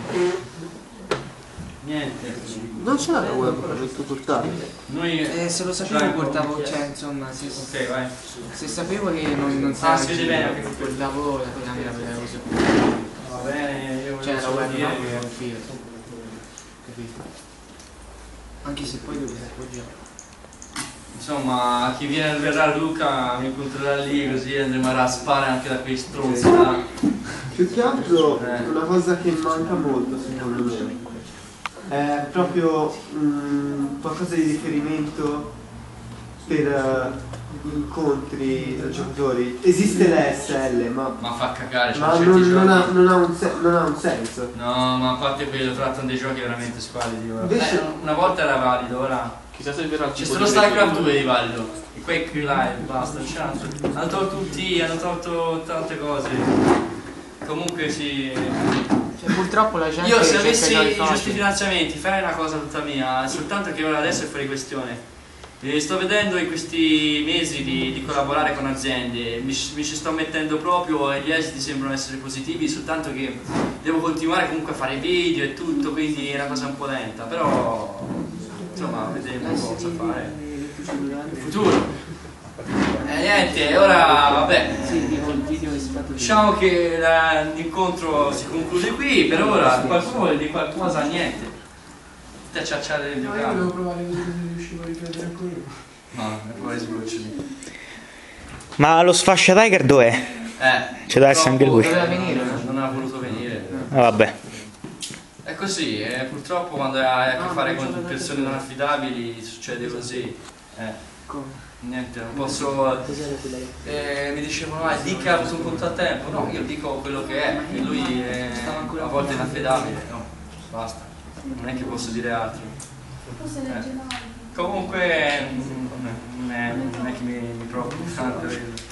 niente. Non c'è la web per il tuo portatile? Noi Se lo sapevo Dai, portavo, cioè insomma, ok, vai. se sapevo che non stava si vede bene anche portavo la telecamera per la uso. Va bene, io Cioè volevo la solo web dire no, che è un filo. Capito? Anche se poi dove si appoggia. insomma chi verrà a Luca mi incontrerà lì, così andremo a raspare anche da quei stronzi là. Più che altro una cosa che manca molto secondo me è proprio qualcosa di riferimento per incontri da giocatori. Esiste l'ESL ma fa cagare, ma certi non giochi. non ha un senso. No, ma a parte quello trattano dei giochi veramente squalidi ora. Invece- Una volta era valido, ora Chissà se verrà il c'è tipo solo di StarCraft video. 2 di valido. E Quake Live, basta, non c'è altro. Hanno tolto tutti, hanno tolto tante cose. Comunque sì. Cioè purtroppo la gente Io se cerca avessi i i giusti facili. finanziamenti farei una cosa tutta mia, soltanto che ora adesso è fuori questione. Sto vedendo in questi mesi di collaborare con aziende, mi ci sto mettendo proprio e gli esiti sembrano essere positivi, soltanto che devo continuare comunque a fare video e tutto, quindi è una cosa un po' lenta, però insomma vedremo cosa fare. Il futuro. Niente, ora vabbè. Diciamo che l'incontro si conclude qui, per ora qualcuno vuole dire qualcosa, niente. Te ciacciare il No, io giocato. volevo provare a vedere se riuscivo a ripetere ancora. No, poi sboccioli. Ma lo Sfascia Tiger dov'è? Ci deve essere anche lui. Doveva venire, no? Non ha voluto venire. Ah, vabbè. È così, purtroppo quando hai a che fare con persone non affidabili succede così. Come? niente, non posso. Mi dicevano, di che ha avuto un contrattempo. No, io dico quello che è, e lui è a volte inaffidabile. No, basta, non è che posso dire altro. Comunque non è che mi preoccupa tanto.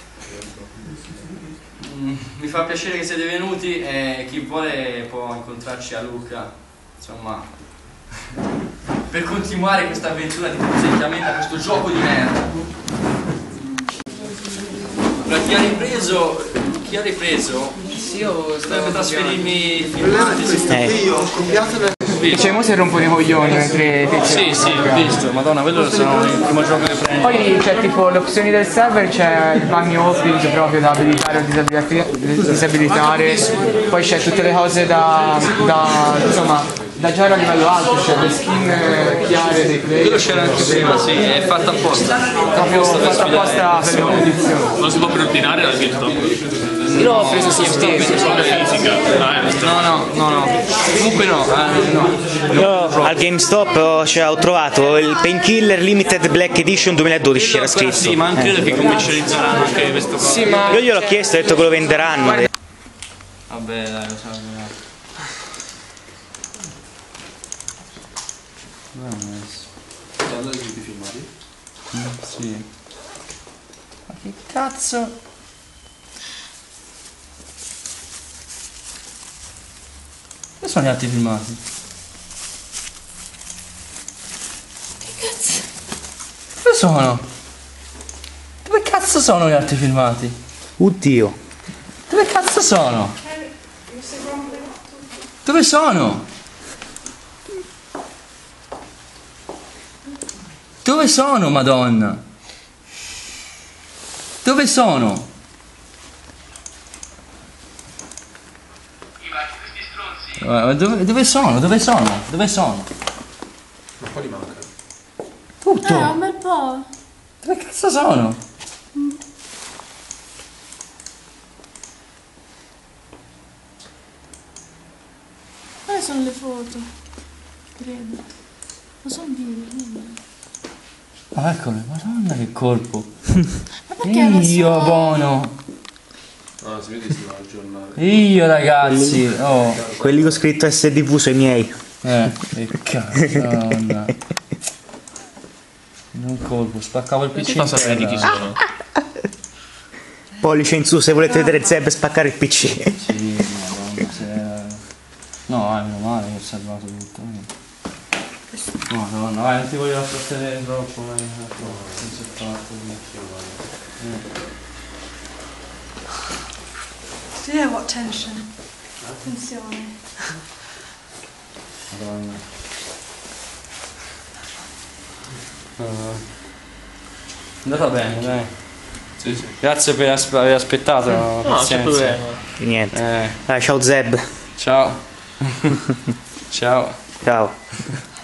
Mi fa piacere che siete venuti e chi vuole può incontrarci a Lucca, insomma, per continuare questa avventura di presentamento a questo gioco di merda. Allora, chi ha ripreso? Sì, io dovrebbe trasferirmi i filmati. Io ho copiato Cioè, mo si rompono i coglioni mentre te Sì, ho visto, madonna, quello sono il primo gioco che prendo. Poi c'è tipo le opzioni del server, c'è il bunny hopping proprio da abilitare o disabilitare, poi c'è tutte le cose da giocare a livello alto, c'è le skin chiare dei play. Quello c'era anche prima, sì, è fatta apposta. Proprio fatta apposta per le competizioni. Non si può preordinare dal GameStop? Io l'ho preso sia stesso. No. Comunque no. Io al GameStop ho trovato il Painkiller Limited Black Edition 2012, c'era scritto. Sì, ma credo che commercializzeranno anche questo qua. Sì, ma Io gliel'ho chiesto, ho detto che lo venderanno. Vabbè, dai, lo so. Andate tutti filmati? Sì. Ma che cazzo? Dove sono gli altri filmati? Che cazzo? Dove sono? Dove cazzo sono gli altri filmati? Oddio. Dove cazzo sono? Dove sono? Dove sono, Madonna? Dove sono? Dove sono? Dove sono? Dove sono? Ma quali mancano? Tutto! Un bel po'. Dove cazzo sono? Quali sono le foto? Credo. Non sono video. Ah, eccole, Madonna che colpo! Ma perché adesso... buono! Ah, si vede che si va a aggiornare. Io ragazzi! Oh! Quelli che ho scritto SDV sono i miei. Che cazzo, Madonna! Un colpo, spaccavo il PC. Fa sapere di chi sono. Pollice in su se volete vedere Zeb spaccare il PC. Sì, Madonna, se... No, meno male che ho salvato tutto. No, Madonna, vai, non ti voglio lasciare troppo, vai. Non si è fatto. Yeah, what tension. Attenzione. Madonna. È andata bene, dai. Sì. Grazie per aver aspettato. No, c'è problema. Niente. Dai, ciao Zeb. Ciao. Ciao. Ciao.